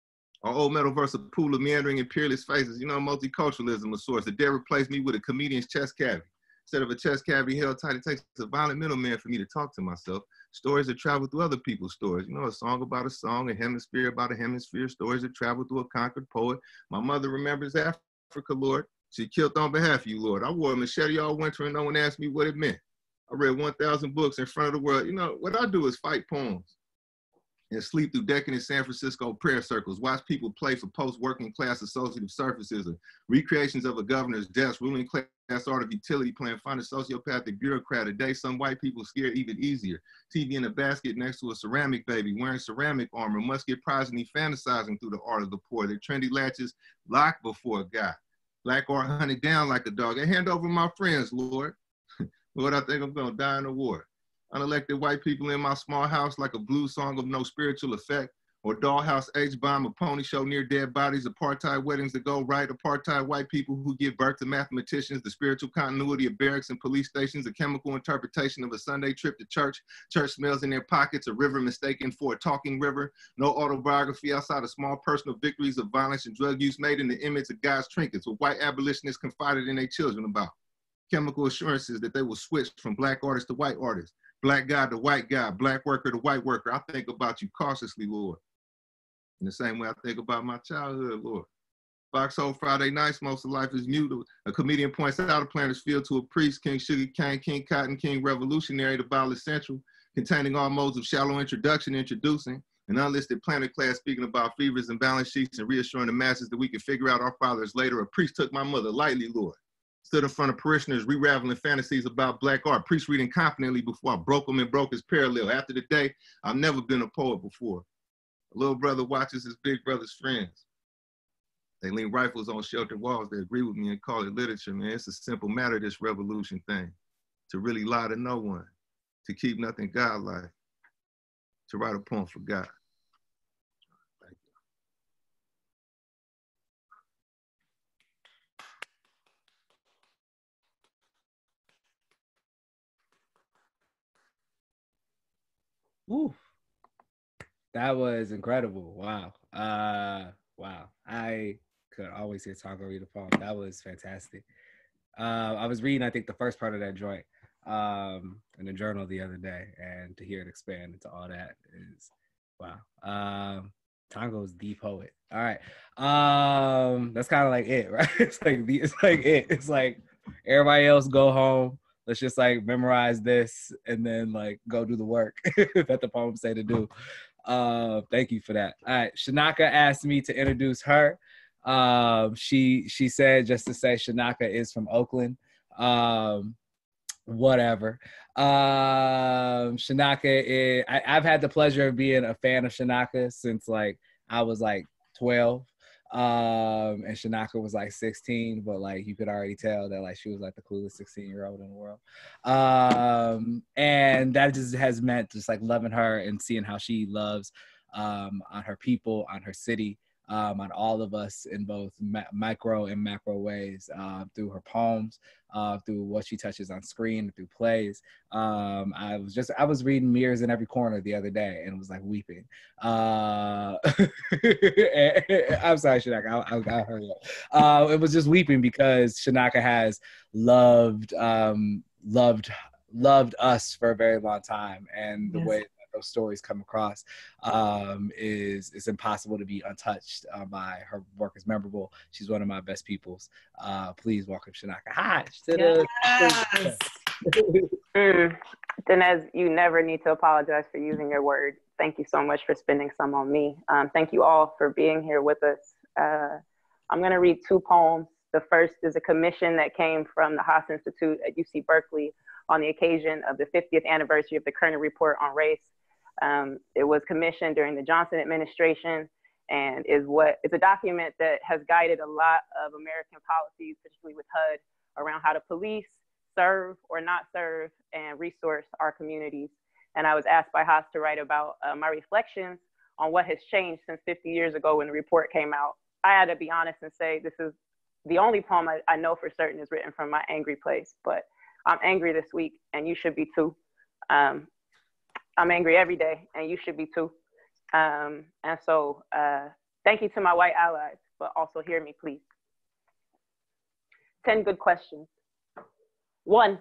Or old metal versus a pool of meandering and peerless faces. You know, multiculturalism of sorts. The dead replaced me with a comedian's chest cavity. Instead of a chest cavity held tight, it takes a violent middleman for me to talk to myself. Stories that travel through other people's stories. You know, a song about a song, a hemisphere about a hemisphere, stories that travel through a conquered poet. My mother remembers Africa, Lord. She killed on behalf of you, Lord. I wore a machete all winter and no one asked me what it meant. I read one thousand books in front of the world. You know, what I do is fight poems and sleep through decadent San Francisco prayer circles, watch people play for post-working class associative surfaces, or recreations of a governor's desk, ruling class art of utility plan, find a sociopathic bureaucrat, a day some white people scare even easier, T V in a basket next to a ceramic baby, wearing ceramic armor, must get prize and fantasizing through the art of the poor, their trendy latches locked before a guy, black art hunted down like a dog. I hand over my friends, Lord. Lord, I think I'm gonna die in the war. Unelected white people in my small house like a blues song of no spiritual effect, or dollhouse H-bomb, a pony show near dead bodies, apartheid weddings that go right, apartheid white people who give birth to mathematicians, the spiritual continuity of barracks and police stations, a chemical interpretation of a Sunday trip to church, church smells in their pockets, a river mistaken for a talking river, no autobiography outside of small personal victories of violence and drug use made in the image of God's trinkets, what white abolitionists confided in their children about. Chemical assurances that they will switch from black artists to white artists, black guy to white guy, black worker to white worker. I think about you cautiously, Lord. In the same way I think about my childhood, Lord. Foxhole Friday nights, most of life is mute. A comedian points out a planter's field to a priest, King Sugar Cane, King Cotton, King Revolutionary, the Bible is central, containing all modes of shallow introduction, introducing an unlisted planet class speaking about fevers and balance sheets and reassuring the masses that we can figure out our fathers later. A priest took my mother lightly, Lord. Stood in front of parishioners, re-raveling fantasies about black art. Priest reading confidently before I broke him and broke his parallel. After the day, I've never been a poet before. A little brother watches his big brother's friends. They lean rifles on sheltered walls. They agree with me and call it literature, man. It's a simple matter, this revolution thing. To really lie to no one. To keep nothing godlike. To write a poem for God. Thank you. Ooh. That was incredible. Wow. Uh, wow. I could always hear Tongo read a poem. That was fantastic. Uh, I was reading, I think, the first part of that joint um, in the journal the other day, and to hear it expand into all that is, wow. Um, Tongo's the poet. All right. Um, that's kind of like it, right? It's like the, it's like it. It's like everybody else go home. Let's just like memorize this and then like go do the work that the poem say to do. Uh, thank you for that. All right, Chinaka asked me to introduce her. Um, she she said just to say Chinaka is from Oakland. Um, whatever. Um, Chinaka is. I, I've had the pleasure of being a fan of Chinaka since like I was like twelve. Um, and Chinaka was like sixteen, but like you could already tell that like she was like the coolest sixteen year old in the world. Um, and that just has meant just like loving her and seeing how she loves um, on her people, on her city, um, on all of us in both ma- micro and macro ways, uh, through her poems, uh, through what she touches on screen, through plays. Um, I was just, I was reading Mirrors in Every Corner the other day and was like weeping. Uh, I'm sorry, Chinaka, I, I, I heard it. Uh, it was just weeping because Chinaka has loved, um, loved, loved us for a very long time. And the Yes. way those stories come across um, is is impossible to be untouched uh, by. Her work is memorable. She's one of my best peoples. Uh, please welcome Chinaka Hodge to the. Yes. mm. Danez, you never need to apologize for using your word. Thank you so much for spending some on me. Um, thank you all for being here with us. Uh, I'm going to read two poems. The first is a commission that came from the Haas Institute at U C Berkeley on the occasion of the fiftieth anniversary of the Kerner Report on Race. Um, it was commissioned during the Johnson administration and is what is a document that has guided a lot of American policies, particularly with H U D, around how to police, serve or not serve, and resource our communities. And I was asked by Haas to write about uh, my reflections on what has changed since fifty years ago when the report came out. I had to be honest and say this is the only poem I, I know for certain is written from my angry place, but I'm angry this week and you should be too. Um, I'm angry every day, and you should be too. Um, and so uh, thank you to my white allies, but also hear me, please. ten good questions. One,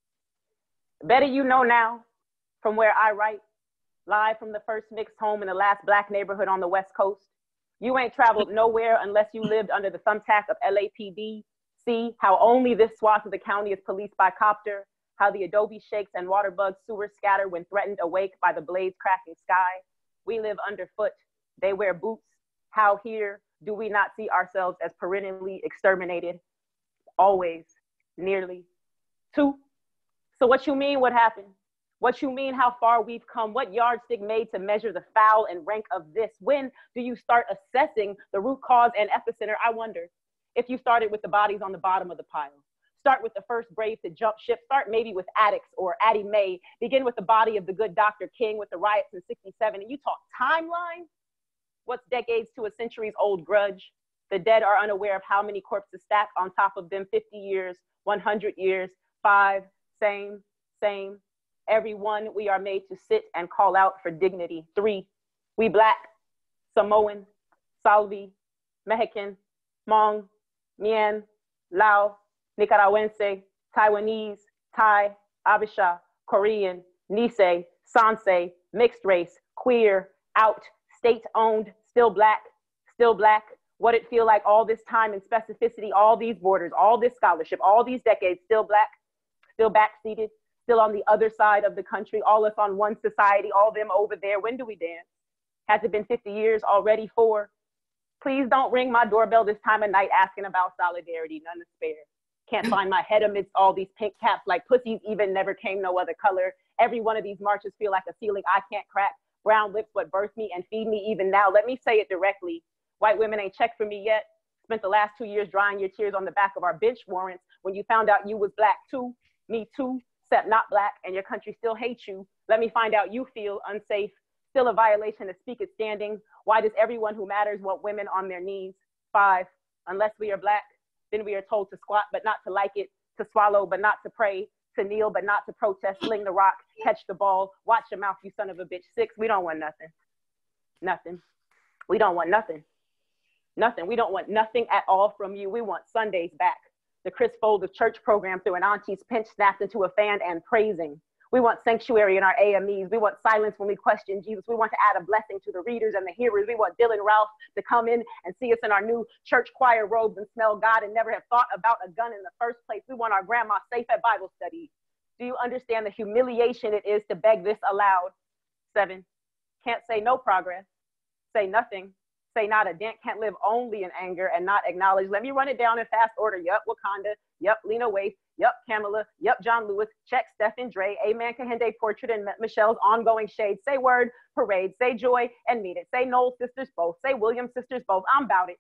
better you know now from where I write, live from the first mixed home in the last Black neighborhood on the West Coast. You ain't traveled nowhere unless you lived under the thumbtack of L A P D. See how only this swath of the county is policed by copter, how the adobe shakes and water bugs sewer scatter when threatened awake by the blades cracking sky. We live underfoot, they wear boots. How here do we not see ourselves as perennially exterminated? Always, nearly. Two, so what you mean what happened? What you mean how far we've come? What yardstick made to measure the foul and rank of this? When do you start assessing the root cause and epicenter? I wonder if you started with the bodies on the bottom of the pile. Start with the first brave to jump ship. Start maybe with Addicts or Addie Mae. Begin with the body of the good Doctor King with the riots in sixty-seven. And you talk timeline? What's decades to a century's old grudge? The dead are unaware of how many corpses stack on top of them. fifty years, one hundred years, five, same, same. Every one we are made to sit and call out for dignity. Three, we Black, Samoan, Salvi, Mexican, Hmong, Mien, Lao, Nicaraguense, Taiwanese, Thai, Abisha, Korean, Nisei, Sansei, mixed race, queer, out, state-owned, still Black, still Black. What it feel like all this time and specificity, all these borders, all this scholarship, all these decades, still Black, still backseated, still on the other side of the country, all us on one society, all them over there. When do we dance? Has it been fifty years already? Four. Please don't ring my doorbell this time of night asking about solidarity, none to spare. Can't find my head amidst all these pink caps like pussies even never came no other color. Every one of these marches feel like a ceiling I can't crack. Brown lips what birthed me and feed me even now. Let me say it directly. White women ain't checked for me yet. Spent the last two years drying your tears on the back of our bench warrants when you found out you was Black too, me too, except not Black, and your country still hates you. Let me find out you feel unsafe. Still a violation to speak it standing. Why does everyone who matters want women on their knees? Five, unless we are Black, then we are told to squat, but not to like it, to swallow, but not to pray, to kneel, but not to protest, sling the rock, catch the ball, watch your mouth, you son of a bitch. Six, we don't want nothing. Nothing. We don't want nothing. Nothing. We don't want nothing at all from you. We want Sundays back. The Chris Fold of church program through an auntie's pinch snapped into a fan and praising. We want sanctuary in our A M Es. We want silence when we question Jesus. We want to add a blessing to the readers and the hearers. We want Dylan Ralph to come in and see us in our new church choir robes and smell God and never have thought about a gun in the first place. We want our grandma safe at Bible study. Do you understand the humiliation it is to beg this aloud? Seven, can't say no progress. Say nothing. Say not a dent. Can't live only in anger and not acknowledge. Let me run it down in fast order. Yup, Wakanda. Yup, Lena Waithe. Yup, Kamala. Yup, John Lewis. Check, Stephen Dre. Amen, Kahinde Portrait and Michelle's ongoing shade. Say word, parade. Say joy and meet it. Say Noel sisters both. Say Williams sisters both. I'm about it.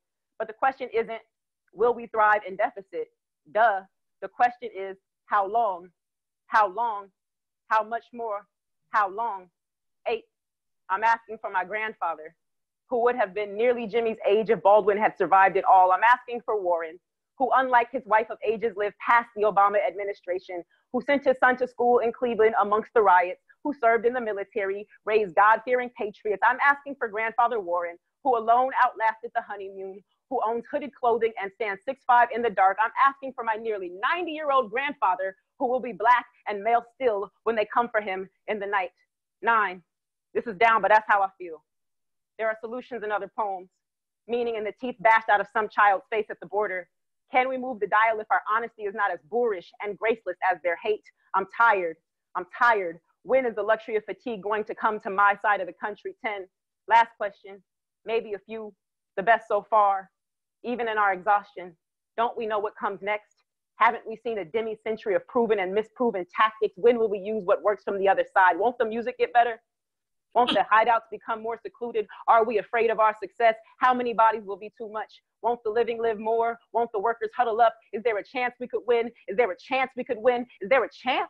But the question isn't, will we thrive in deficit? Duh. The question is, how long? How long? How much more? How long? Eight. I'm asking for my grandfather, who would have been nearly Jimmy's age if Baldwin had survived it all. I'm asking for Warren, who, unlike his wife of ages, lived past the Obama administration, who sent his son to school in Cleveland amongst the riots, who served in the military, raised God-fearing patriots. I'm asking for grandfather Warren, who alone outlasted the honeymoon, who owns hooded clothing and stands six five in the dark. I'm asking for my nearly ninety-year-old grandfather, who will be Black and male still when they come for him in the night. Nine. This is down, but that's how I feel. There are solutions in other poems, meaning in the teeth bashed out of some child's face at the border. Can we move the dial if our honesty is not as boorish and graceless as their hate? I'm tired. I'm tired. When is the luxury of fatigue going to come to my side of the country? ten. Last question. Maybe a few. The best so far. Even in our exhaustion, don't we know what comes next? Haven't we seen a demi-century of proven and misproven tactics? When will we use what works from the other side? Won't the music get better? Won't the hideouts become more secluded? Are we afraid of our success? How many bodies will be too much? Won't the living live more? Won't the workers huddle up? Is there a chance we could win? Is there a chance we could win? Is there a chance?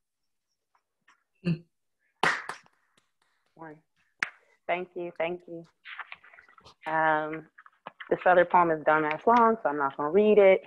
One. Thank you, thank you. Um, this other poem is dumbass long, so I'm not gonna read it.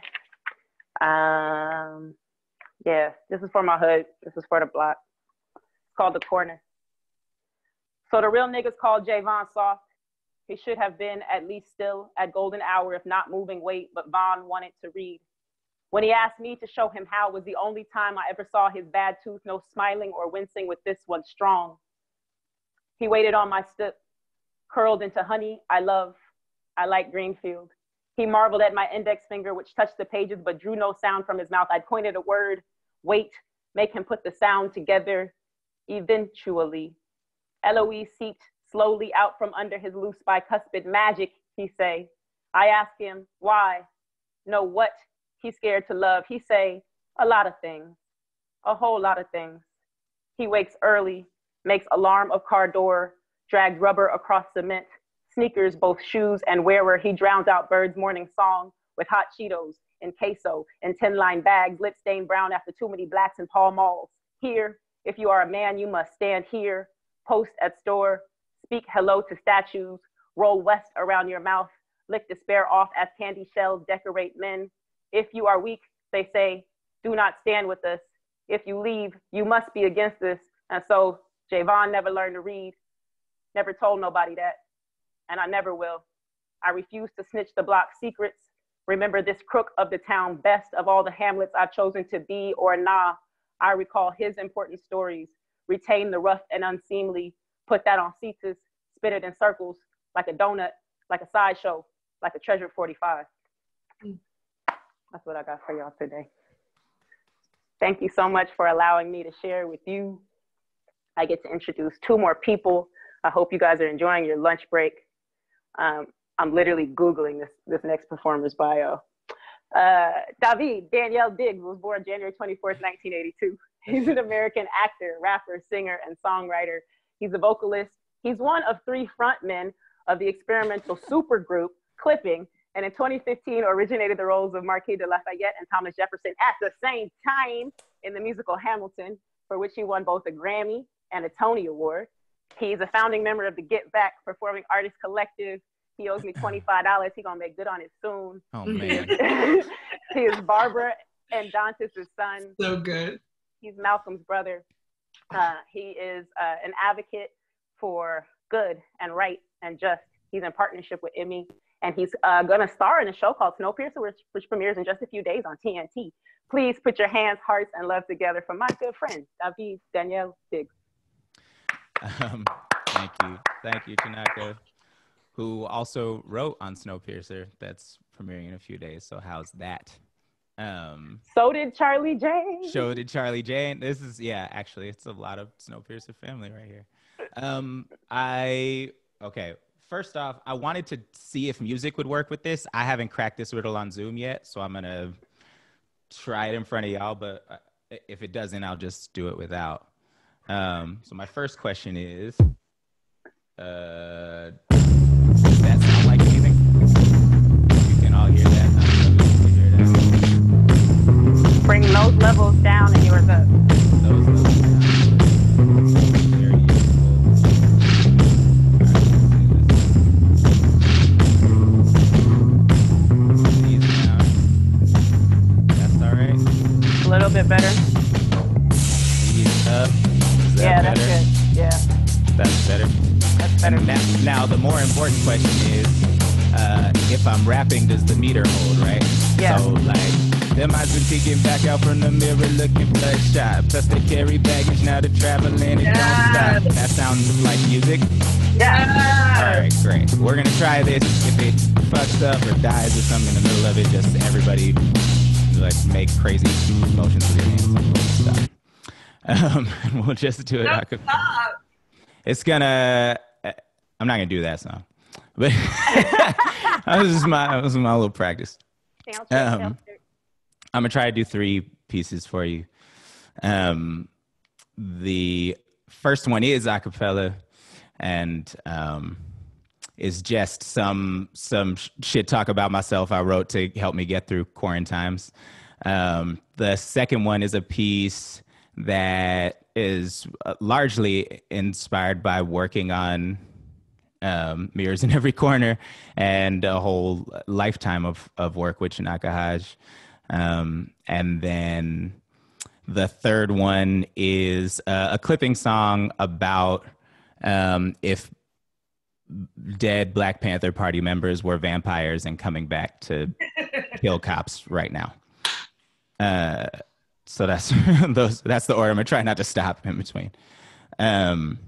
Um, yeah, this is for my hood. This is for the block. It's called The Corner. So the real niggas called Javon soft. He should have been at least still at golden hour, if not moving weight, but Vaughn wanted to read. When he asked me to show him how was the only time I ever saw his bad tooth, no smiling or wincing with this one strong. He waited on my step, curled into honey, I love, I like Greenfield. He marveled at my index finger, which touched the pages, but drew no sound from his mouth. I pointed a word, wait, make him put the sound together, eventually. Eloise seeped slowly out from under his loose bicuspid. Magic, he say. I ask him, why? No, what? He scared to love. He say, a lot of things, a whole lot of things. He wakes early, makes alarm of car door, drags rubber across cement, sneakers, both shoes and wearer. He drowns out birds' morning song with hot Cheetos and queso in ten-line bags, lip stained brown after too many blacks in Pall Malls. Here, if you are a man, you must stand here. Post at store, speak hello to statues, roll west around your mouth, lick despair off as candy shells decorate men. If you are weak, they say, do not stand with us. If you leave, you must be against this. And so Javon never learned to read, never told nobody that, and I never will. I refuse to snitch the block's secrets. Remember this crook of the town best of all the hamlets I've chosen to be or nah. I recall his important stories. Retain the rough and unseemly, put that on ceases, spit it in circles, like a donut, like a sideshow, like a treasure forty-five. That's what I got for y'all today. Thank you so much for allowing me to share with you. I get to introduce two more people. I hope you guys are enjoying your lunch break. Um, I'm literally Googling this, this next performer's bio. Uh, David Danielle Diggs was born January twenty-fourth, nineteen eighty-two. He's an American actor, rapper, singer, and songwriter. He's a vocalist. He's one of three frontmen of the experimental supergroup Clipping, and in twenty fifteen originated the roles of Marquis de Lafayette and Thomas Jefferson at the same time in the musical Hamilton, for which he won both a Grammy and a Tony Award. He's a founding member of the Get Back Performing Artists Collective. He owes me twenty-five dollars. He's gonna make good on it soon. Oh man. He is Barbara and Dantes' son. So good. He's Malcolm's brother. Uh, he is uh, an advocate for good and right and just. He's in partnership with Emmy, and he's uh, gonna star in a show called Snowpiercer, which, which premieres in just a few days on T N T. Please put your hands, hearts, and love together for my good friend, David Danielle Diggs. Um, thank you. Thank you, Chinaka, who also wrote on Snowpiercer. That's premiering in a few days, so how's that? Um, so did Charlie Jane. So did Charlie Jane. This is, yeah, actually, it's a lot of Snowpiercer family right here. Um, I, okay, first off, I wanted to see if music would work with this. I haven't cracked this riddle on Zoom yet, so I'm going to try it in front of y'all, but if it doesn't, I'll just do it without. Um, so my first question is, uh, does that sound like anything? little bit better. Up. Is that Yeah, better? that's good. Yeah, That's better. that's better. And now, now the more important question is, uh, if I'm rapping, does the meter hold, right? Yeah. So like, them eyes been peeking back out from the mirror looking bloodshot. Plus they carry baggage now they're traveling, it Yes. don't stop. That sounds like music. Yeah. All right, great. We're gonna try this. If it fucks up or dies or something in the middle of it, just everybody let's make crazy motions with your hands. We'll stop. Um, and we'll just do it. No, I could, stop. it's gonna. I'm not gonna do that song, but this is my this is my little practice. Sound check, Um, sound check. I'm gonna try to do three pieces for you. Um, the first one is a cappella, and um, is just some some sh- shit talk about myself I wrote to help me get through quarantines. Um, the second one is a piece that is uh, largely inspired by working on um, Mirrors in Every Corner and a whole lifetime of, of work with Chinaka Hodge. Um, and then the third one is uh, a clipping song about um, if dead Black Panther Party members were vampires and coming back to kill cops right now. Uh, so that's those. That's the order. I'm gonna try not to stop in between. Um,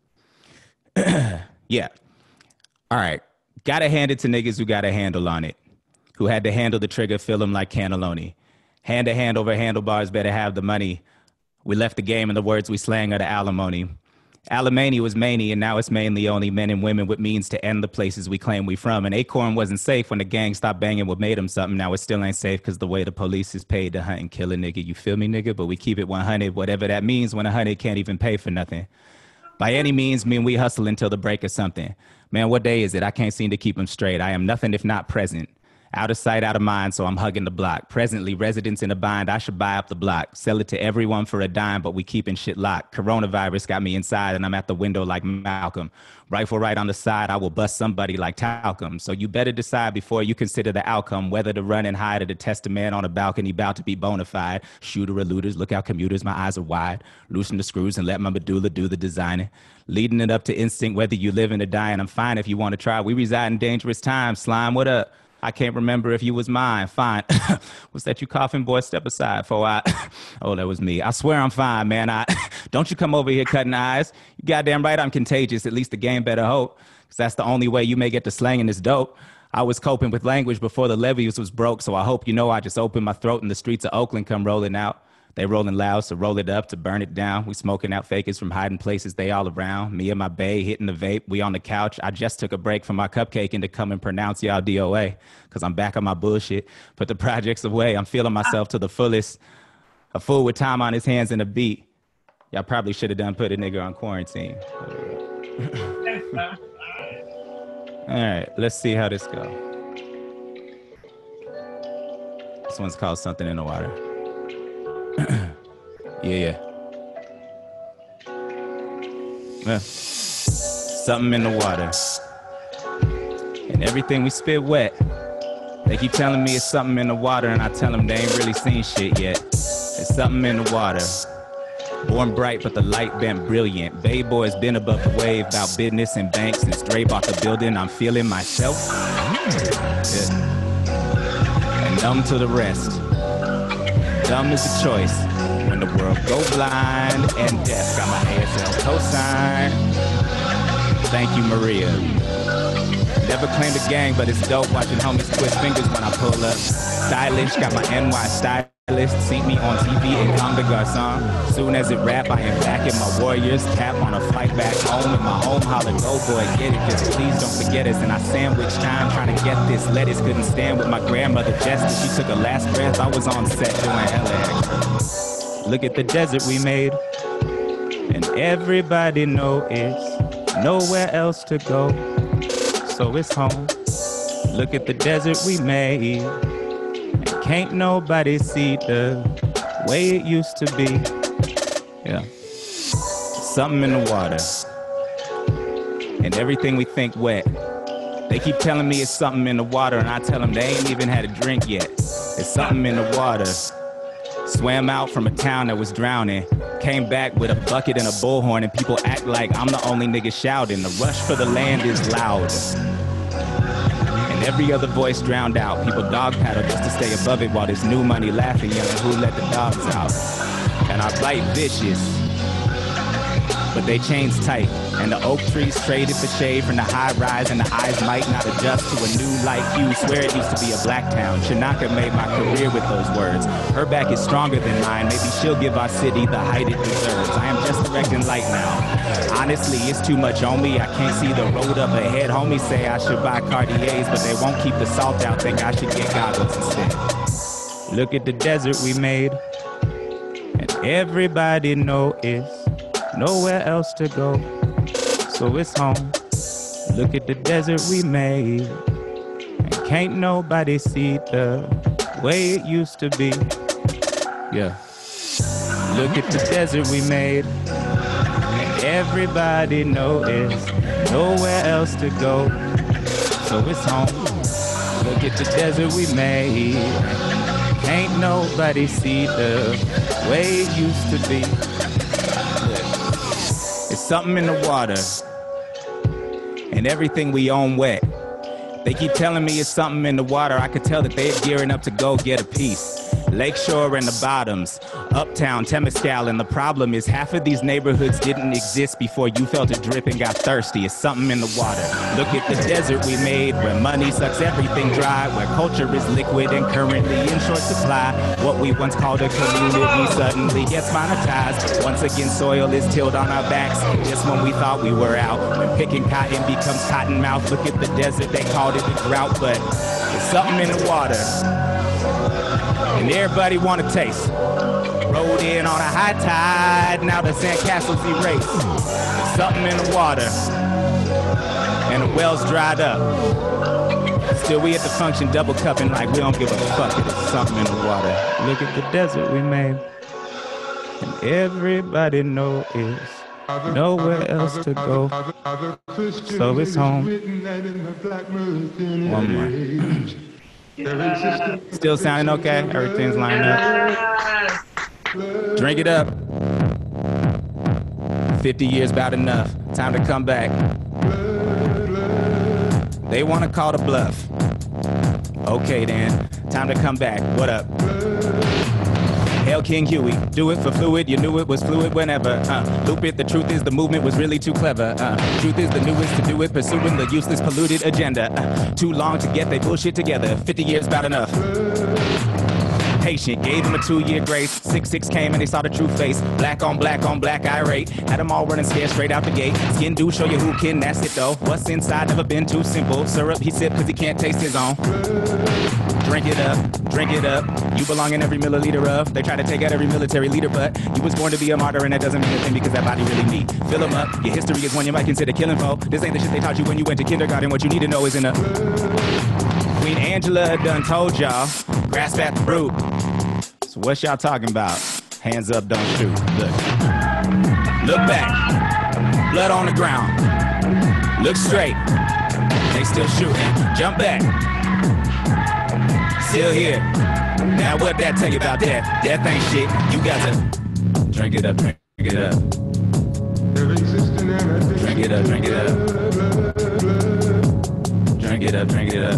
yeah. All right. Gotta hand it to niggas who got a handle on it, who had to handle the trigger, feel them like cannelloni. Hand to hand over handlebars, better have the money. We left the game in the words we slang of the alimony. Alimony was many, and now it's mainly only men and women with means to end the places we claim we from. And Acorn wasn't safe when the gang stopped banging what made them something. Now it still ain't safe because the way the police is paid to hunt and kill a nigga. You feel me, nigga? But we keep it one hundred, whatever that means when a hundred can't even pay for nothing. By any means, mean we hustle until the break or something. Man, what day is it? I can't seem to keep them straight. I am nothing if not present. Out of sight, out of mind, so I'm hugging the block. Presently, residents in a bind, I should buy up the block. Sell it to everyone for a dime, but we keeping shit locked. Coronavirus got me inside, and I'm at the window like Malcolm. Rifle right on the side, I will bust somebody like talcum. So you better decide before you consider the outcome, whether to run and hide or to test a man on a balcony about to be bona fide. Shooter or looters, look out commuters, my eyes are wide. Loosen the screws and let my medulla do the designing. Leading it up to instinct, whether you living or dying. I'm fine if you want to try. We reside in dangerous times. Slime, what up? I can't remember if you was mine. Fine. Was that you coughing, boy? Step aside for I. Oh, that was me. I swear I'm fine, man. I don't you come over here cutting eyes. You goddamn right I'm contagious. At least the game better hope. Because that's the only way you may get to slanging this dope. I was coping with language before the levees was broke. So I hope you know I just opened my throat and the streets of Oakland come rolling out. They rolling loud, so roll it up to burn it down. We smoking out fakers from hiding places, they all around. Me and my bae hitting the vape, we on the couch. I just took a break from my cupcaking to come and pronounce y'all D O A. Cause I'm back on my bullshit, put the projects away. I'm feeling myself to the fullest. A fool with time on his hands and a beat. Y'all probably should have done put a nigga on quarantine. All right, let's see how this goes. This one's called Something in the Water. yeah, yeah. Yeah. Something in the water. And everything we spit wet. They keep telling me it's something in the water, and I tell them they ain't really seen shit yet. It's something in the water. Born bright, but the light bent brilliant. Bay Boy's been above the wave about business and banks. Since Dre bought the building, I'm feeling myself. Yeah. And numb to the rest. Dumb is a choice when the world go blind and deaf. Got my A S L cosign. Thank you, Maria. Never claimed a gang, but it's dope watching homies twist fingers when I pull up. Stylish, got my N Y stylist. See me on T V and Comme des Garçons. Soon as it rap, I am back in my Warriors. Tap on a flight back home in my home. Holler, go boy, get it. Just please don't forget us. And I sandwich time trying to get this. Lettuce couldn't stand with my grandmother Jester. She took a last breath. I was on set doing hella. Look at the desert we made. And everybody know it's nowhere else to go. So it's home. Look at the desert we made. And can't nobody see the way it used to be. Yeah. Something in the water. And everything we think wet. They keep telling me it's something in the water, and I tell them they ain't even had a drink yet. It's something in the water. Swam out from a town that was drowning. Came back with a bucket and a bullhorn, and people act like I'm the only nigga shouting. The rush for the land is loud. And every other voice drowned out. People dog paddle just to stay above it while this new money laughing, yelling, who let the dogs out? And our bite vicious, but they chains tight. And the oak trees traded for shade from the high rise, and the eyes might not adjust to a new light hue. Swear it used to be a black town. Chinaka made my career with those words. Her back is stronger than mine. Maybe she'll give our city the height it deserves. I am just directing light now. Honestly, it's too much on me. I can't see the road up ahead. Homies say I should buy Cartiers, but they won't keep the salt out. Think I should get goggles instead. Look at the desert we made, and everybody know it's nowhere else to go, so it's home. Look at the desert we made, and can't nobody see the way it used to be. Yeah. Look at the desert we made, and everybody know it's nowhere else to go, so it's home. Look at the desert we made, can't nobody see the way it used to be. It's something in the water, and everything we own wet. They keep telling me it's something in the water. I could tell that they're gearing up to go get a piece. Lakeshore and the bottoms, uptown, Temescal, and the problem is half of these neighborhoods didn't exist before you felt a drip and got thirsty. It's something in the water. Look at the desert we made, where money sucks everything dry, where culture is liquid and currently in short supply. What we once called a community suddenly gets monetized. Once again, soil is tilled on our backs, just when we thought we were out. When picking cotton becomes cottonmouth, look at the desert, they called it a drought, but it's something in the water. And everybody want a taste. Rode in on a high tide, now the sandcastles erased. There's something in the water, and the well's dried up. Still we at the function double cupping like we don't give a fuck if it's something in the water. Look at the desert we made, and everybody know it's nowhere else to go, so it's home. One more. Still sounding okay? Everything's lined up. Drink it up. fifty years about enough. Time to come back. They want to call the bluff. Okay then, time to come back. What up? Hail King Huey, do it for fluid, you knew it was fluid whenever, uh, loop it, the truth is the movement was really too clever, uh, truth is the newest to do it, pursuing the useless polluted agenda, uh, too long to get they bullshit together, fifty years about enough. Patient, gave him a two-year grace, six six came and they saw the true face, black on black on black irate, had them all running scared straight out the gate, skin do show you who can, that's it though, what's inside never been too simple, syrup he sip cause he can't taste his own. Drink it up, drink it up. You belong in every milliliter of. They try to take out every military leader, but you was born to be a martyr, and that doesn't mean a thing because that body really neat. Fill them up. Your history is one you might consider killing for. This ain't the shit they taught you when you went to kindergarten. What you need to know is in a. Queen Angela done told y'all, grasp at the root. So what y'all talking about? Hands up, don't shoot. Look. Look back. Blood on the ground. Look straight. They still shooting. Jump back. Still here. Now what that tell you about death? Death ain't shit. You got to drink it up, drink it up. Drink it up, drink it up. Drink it up, drink it up.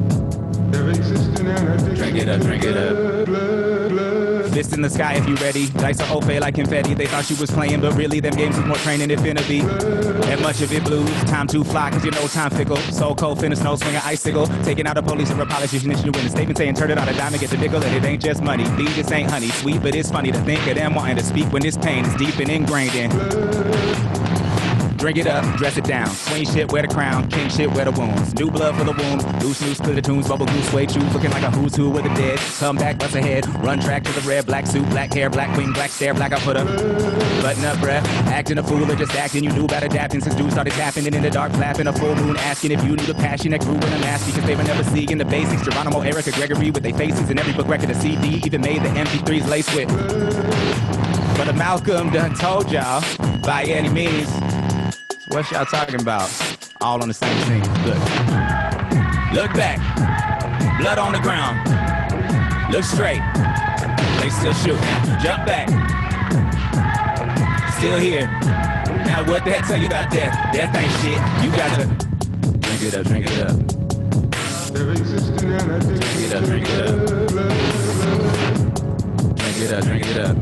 Drink it up, drink it up. Fist in the sky if you ready. Dice are ope like confetti. They thought you was playing, but really them games was more training than finna be. And much of it blues. Time to fly, cause you know time fickle. So cold, finna snow, swing an icicle. Taking out a police or a politician, issue in a statement saying turn it on a dime and get the nickel. And it ain't just money. Leave this ain't honey. Sweet, but it's funny to think of them wanting to speak when this pain is deep and ingrained in. Drink it up, dress it down. Queen shit, wear the crown. King shit, wear the wounds. New blood for the wounds. Loose, loose, clear the tunes. Bubble goose, suede shoes. Looking like a who's who with the dead. Come back, bust ahead. Run track to the red. Black suit, black hair, black queen, black stare, black I put up. Button up, bruh. Acting a fool or just acting. You knew about adapting since dudes started tapping. And in the dark, flapping a full moon. Asking if you knew the passion that grew in a mask. Because they were never seeing the basics. Geronimo, Erica, Gregory with their faces. And every book record, a C D. Even made the M P threes laced with. But a Malcolm done told y'all, by any means. What y'all talking about? All on the same scene. Look. Look back. Blood on the ground. Look straight. They They still shoot. Jump back. Still here. Now what the heck tell you about death? Death ain't shit. You got to drink it up, drink it up. Drink it up, drink it up. Drink it up, drink it up.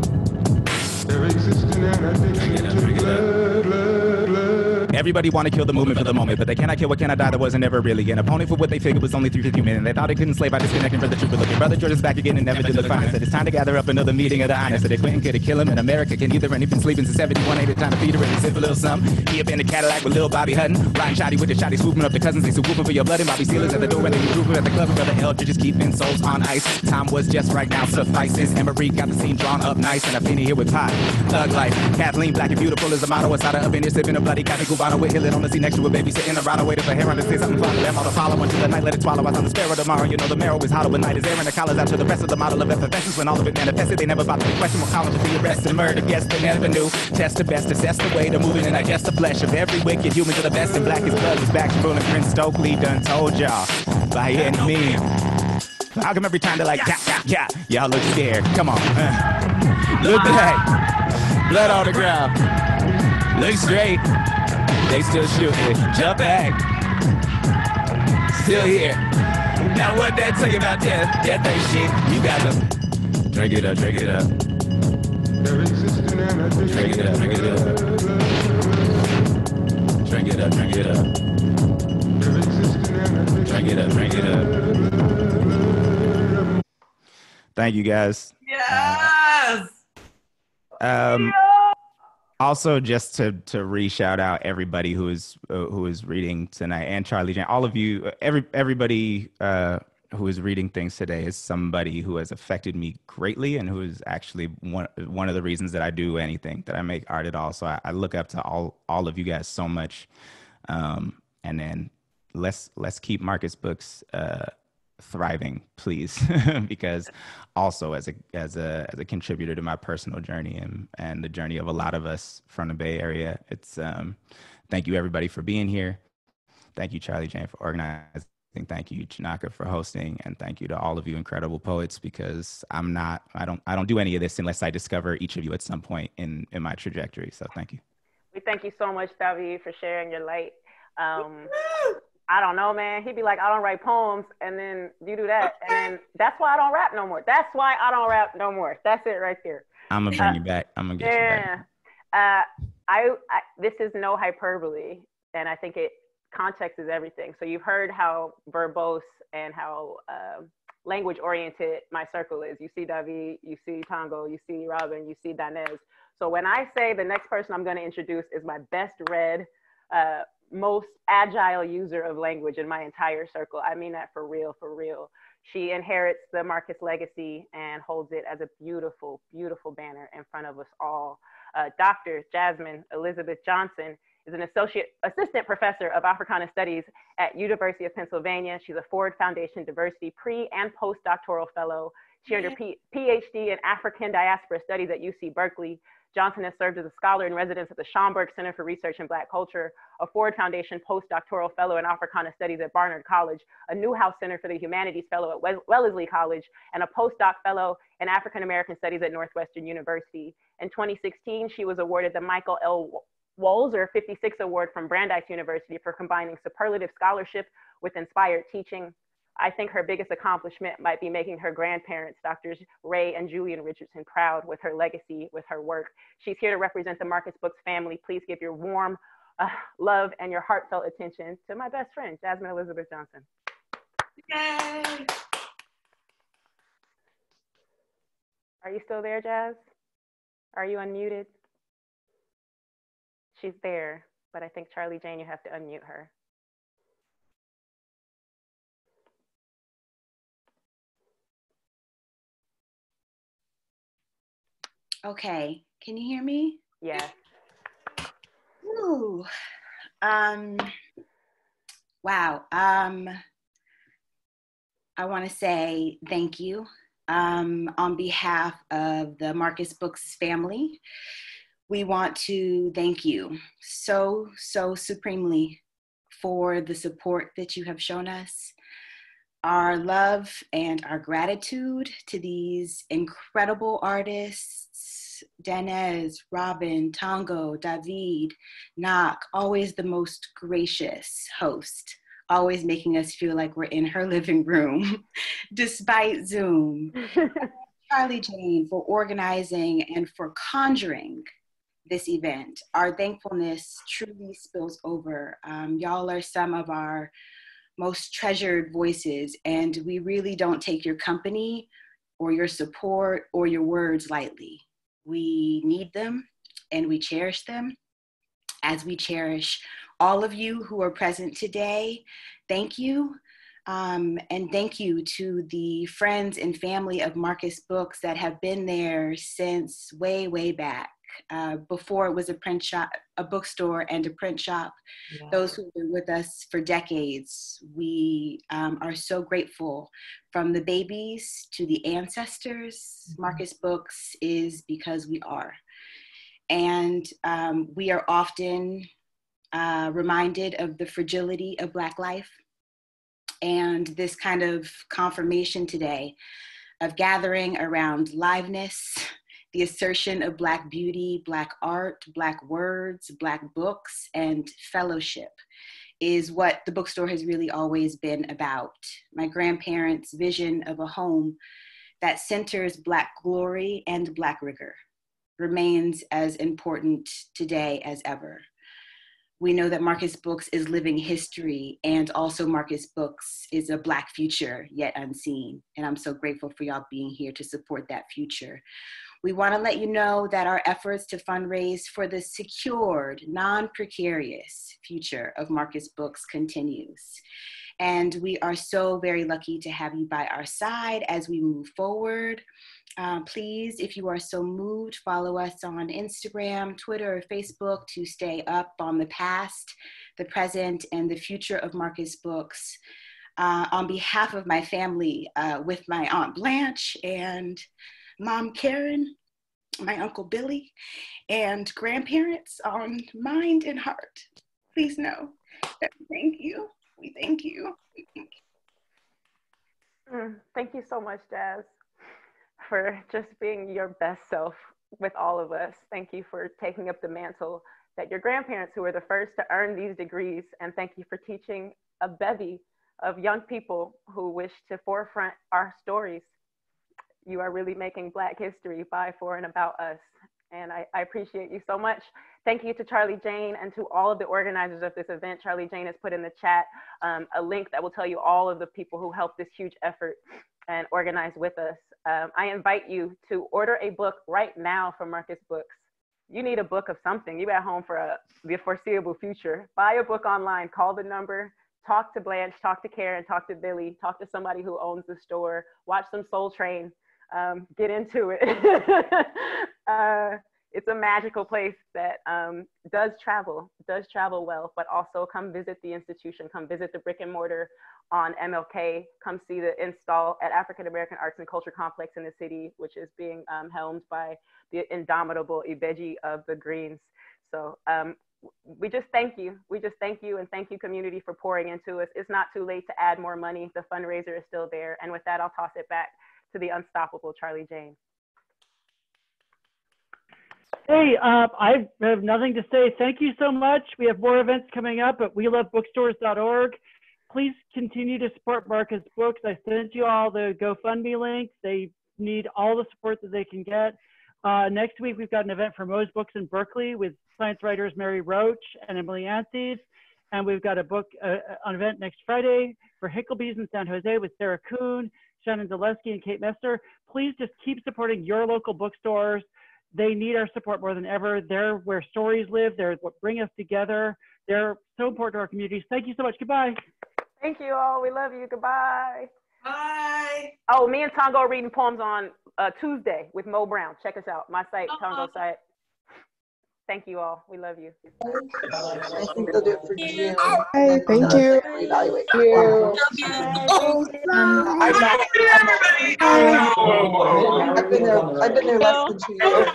Drink it up, drink it up. Everybody want to kill the movement for the moment, but they cannot kill what cannot die that wasn't ever really an opponent for what they figured was only three hundred fifty minutes. They thought they couldn't slay by disconnecting from the truth. But look, your brother Jordan's back again and never did look fine. Said it's time to gather up another meeting of the honest. So they couldn't get to kill him, and America can either. And he's been sleeping since seventy-one, ain't it time to feed her and sip a little something. He up in the Cadillac with Lil Bobby Hutton, riding shoddy with the shotty, swooping up the cousins. They still whooping for your blood, and Bobby Sealers at the door when they be grouping at the club. Brother Eldridge keeping souls on ice. Time was just right now suffices. Emery got the scene drawn up nice, and I finished here with pie. Thug life, Kathleen, black and beautiful is a motto. Asada up in here sipping a bloody Kathy Cubano with Hillen on the sea next to a baby sitting around waiting for hair on the say something follow them all to follow until the night let it swallow. I was on the sparrow tomorrow. You know the marrow is hollow when night is airing the collars out to the rest of the model of effervescence when all of it manifested. They never bothered to question what columns to be arrested and murder. Guess they never knew. Test the best, assess the way to move it and digest the flesh of every wicked human to the best. And black is blood is back from Prince Stokely done told y'all by any means. How come every time they're like, yeah, yeah, yeah, y'all look scared? Come on. Uh. Look back. Blood on the ground. Look straight. They still shooting. Jump back. Still here. Now what that tell you about death? Death ain't shit. You got to drink it up, drink it up. Drink it up, drink it up. Drink it up, drink it up. Drink it up, drink it up. Thank you guys. Yes. Um. Also, just to to re-shout out everybody who is uh, who is reading tonight, and Charlie Jane, all of you, every everybody uh, who is reading things today is somebody who has affected me greatly, and who is actually one one of the reasons that I do anything, that I make art at all. So I, I look up to all all of you guys so much, um, and then let's let's keep Marcus Books uh, thriving, please, because also as a as a as a contributor to my personal journey and and the journey of a lot of us from the Bay Area, it's um thank you everybody for being here. Thank you, Charlie Jane, for organizing. Thank you, Chinaka, for hosting, and thank you to all of you incredible poets, because I'm not I don't I don't do any of this unless I discover each of you at some point in in my trajectory. So thank you. We thank you so much, Davi, for sharing your light. Um, I don't know, man. He'd be like, I don't write poems, and then you do that, and then that's why I don't rap no more. That's why I don't rap no more. That's it right there. I'm gonna bring uh, you back. I'm gonna get yeah. you back. Uh, I, I this is no hyperbole, and I think it context is everything. So you've heard how verbose and how uh, language oriented my circle is. You see Davi, you see Tongo, you see Robin, you see Danez. So when I say the next person I'm going to introduce is my best read, uh, most agile user of language in my entire circle, I mean that for real, for real. She inherits the Marcus legacy and holds it as a beautiful, beautiful banner in front of us all. Uh, Doctor Jasmine Elizabeth Johnson is an associate assistant professor of Africana Studies at University of Pennsylvania. She's a Ford Foundation Diversity pre and postdoctoral fellow. She earned her P PhD in African Diaspora Studies at U C Berkeley. Johnson has served as a scholar in residence at the Schomburg Center for Research in Black Culture, a Ford Foundation postdoctoral fellow in Africana Studies at Barnard College, a Newhouse Center for the Humanities fellow at Wellesley College, and a postdoc fellow in African American Studies at Northwestern University. In twenty sixteen, she was awarded the Michael L. Walzer fifty-six Award from Brandeis University for combining superlative scholarship with inspired teaching. I think her biggest accomplishment might be making her grandparents, Doctors Raye and Julian Richardson, proud with her legacy, with her work. She's here to represent the Marcus Books family. Please give your warm uh, love and your heartfelt attention to my best friend, Jasmine Elizabeth Johnson. Yay! Are you still there, Jazz? Are you unmuted? She's there, but I think Charlie Jane, you have to unmute her. Okay, can you hear me? Yeah. Ooh. Um, wow. Um, I want to say thank you um, on behalf of the Marcus Books family. We want to thank you so, so supremely for the support that you have shown us. our love and our gratitude to these incredible artists, Danez, Robin, Tongo, David, Nak, always the most gracious host, always making us feel like we're in her living room, despite Zoom. Charlie Jane for organizing and for conjuring this event. Our thankfulness truly spills over. Um, y'all are some of our most treasured voices, and we really don't take your company or your support or your words lightly. We need them and we cherish them as we cherish all of you who are present today. Thank you. Um, and thank you to the friends and family of Marcus Books that have been there since way, way back. Uh, before it was a print shop, a bookstore and a print shop. Yeah. Those who've been with us for decades, we um, are so grateful. From the babies to the ancestors, mm-hmm. Marcus Books is because we are. And um, we are often uh, reminded of the fragility of Black life. And this kind of confirmation today of gathering around liveness, the assertion of Black beauty, Black art, Black words, Black books, and fellowship is what the bookstore has really always been about. My grandparents' vision of a home that centers Black glory and Black rigor remains as important today as ever. We know that Marcus Books is living history, and also Marcus Books is a Black future yet unseen. And I'm so grateful for y'all being here to support that future. We want to let you know that our efforts to fundraise for the secured, non-precarious future of Marcus Books continues. And we are so very lucky to have you by our side as we move forward. Uh, please, if you are so moved, follow us on Instagram, Twitter, or Facebook to stay up on the past, the present, and the future of Marcus Books. Uh, on behalf of my family, uh, with my Aunt Blanche and Mom Karen, my Uncle Billy, and grandparents on mind and heart, please know that we thank you. We thank you. We thank you. Mm, thank you so much, Jazz, for just being your best self with all of us. Thank you for taking up the mantle that your grandparents, who were the first to earn these degrees, and thank you for teaching a bevy of young people who wish to forefront our stories. You are really making Black history by, for, and about us. And I, I appreciate you so much. Thank you to Charlie Jane and to all of the organizers of this event. Charlie Jane has put in the chat um, a link that will tell you all of the people who helped this huge effort and organize with us. Um, I invite you to order a book right now from Marcus Books. You need a book of something. You're at home for a, the foreseeable future. Buy a book online, call the number, talk to Blanche, talk to Karen, talk to Billy, talk to somebody who owns the store, watch some Soul Train. Um, get into it. uh, it's a magical place that um, does travel, does travel well, but also come visit the institution, come visit the brick and mortar on M L K, come see the install at African American Arts and Culture Complex in the city, which is being um, helmed by the indomitable Ibeji of the Greens. So um, we just thank you. We just thank you, and thank you, community, for pouring into us. It's not too late to add more money. The fundraiser is still there. And with that, I'll toss it back to the unstoppable Charlie Jane. Hey, uh, I have nothing to say. Thank you so much. We have more events coming up at we love bookstores dot org. Please continue to support Marcus Books. I sent you all the GoFundMe links. They need all the support that they can get. Uh, next week, we've got an event for Moe's Books in Berkeley with science writers Mary Roach and Emily Antes. And we've got a book, uh, an event next Friday for Hicklebees in San Jose with Sarah Kuhn, Shannon Zaleski, and Kate Messer. Please just keep supporting your local bookstores. They need our support more than ever. They're where stories live. They're what bring us together. They're so important to our communities. Thank you so much. Goodbye. Thank you all. We love you. Goodbye. Bye. Oh, me and Tongo are reading poems on uh, Tuesday with Mo Brown. Check us out. My site, uh-huh. Tongo site. Thank you all. We love you. I think they'll do it for June. Hey, thank you. Evaluate you. I've been there. I've been there less than two years.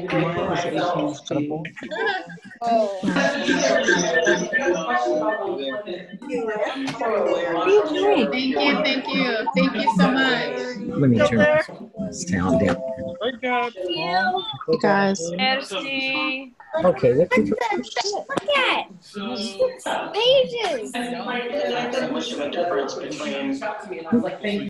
Oh. Thank you, thank you, thank you so much. Let me turn the sound down. Good job. Hey guys. Merci. Okay, what you Look at six pages.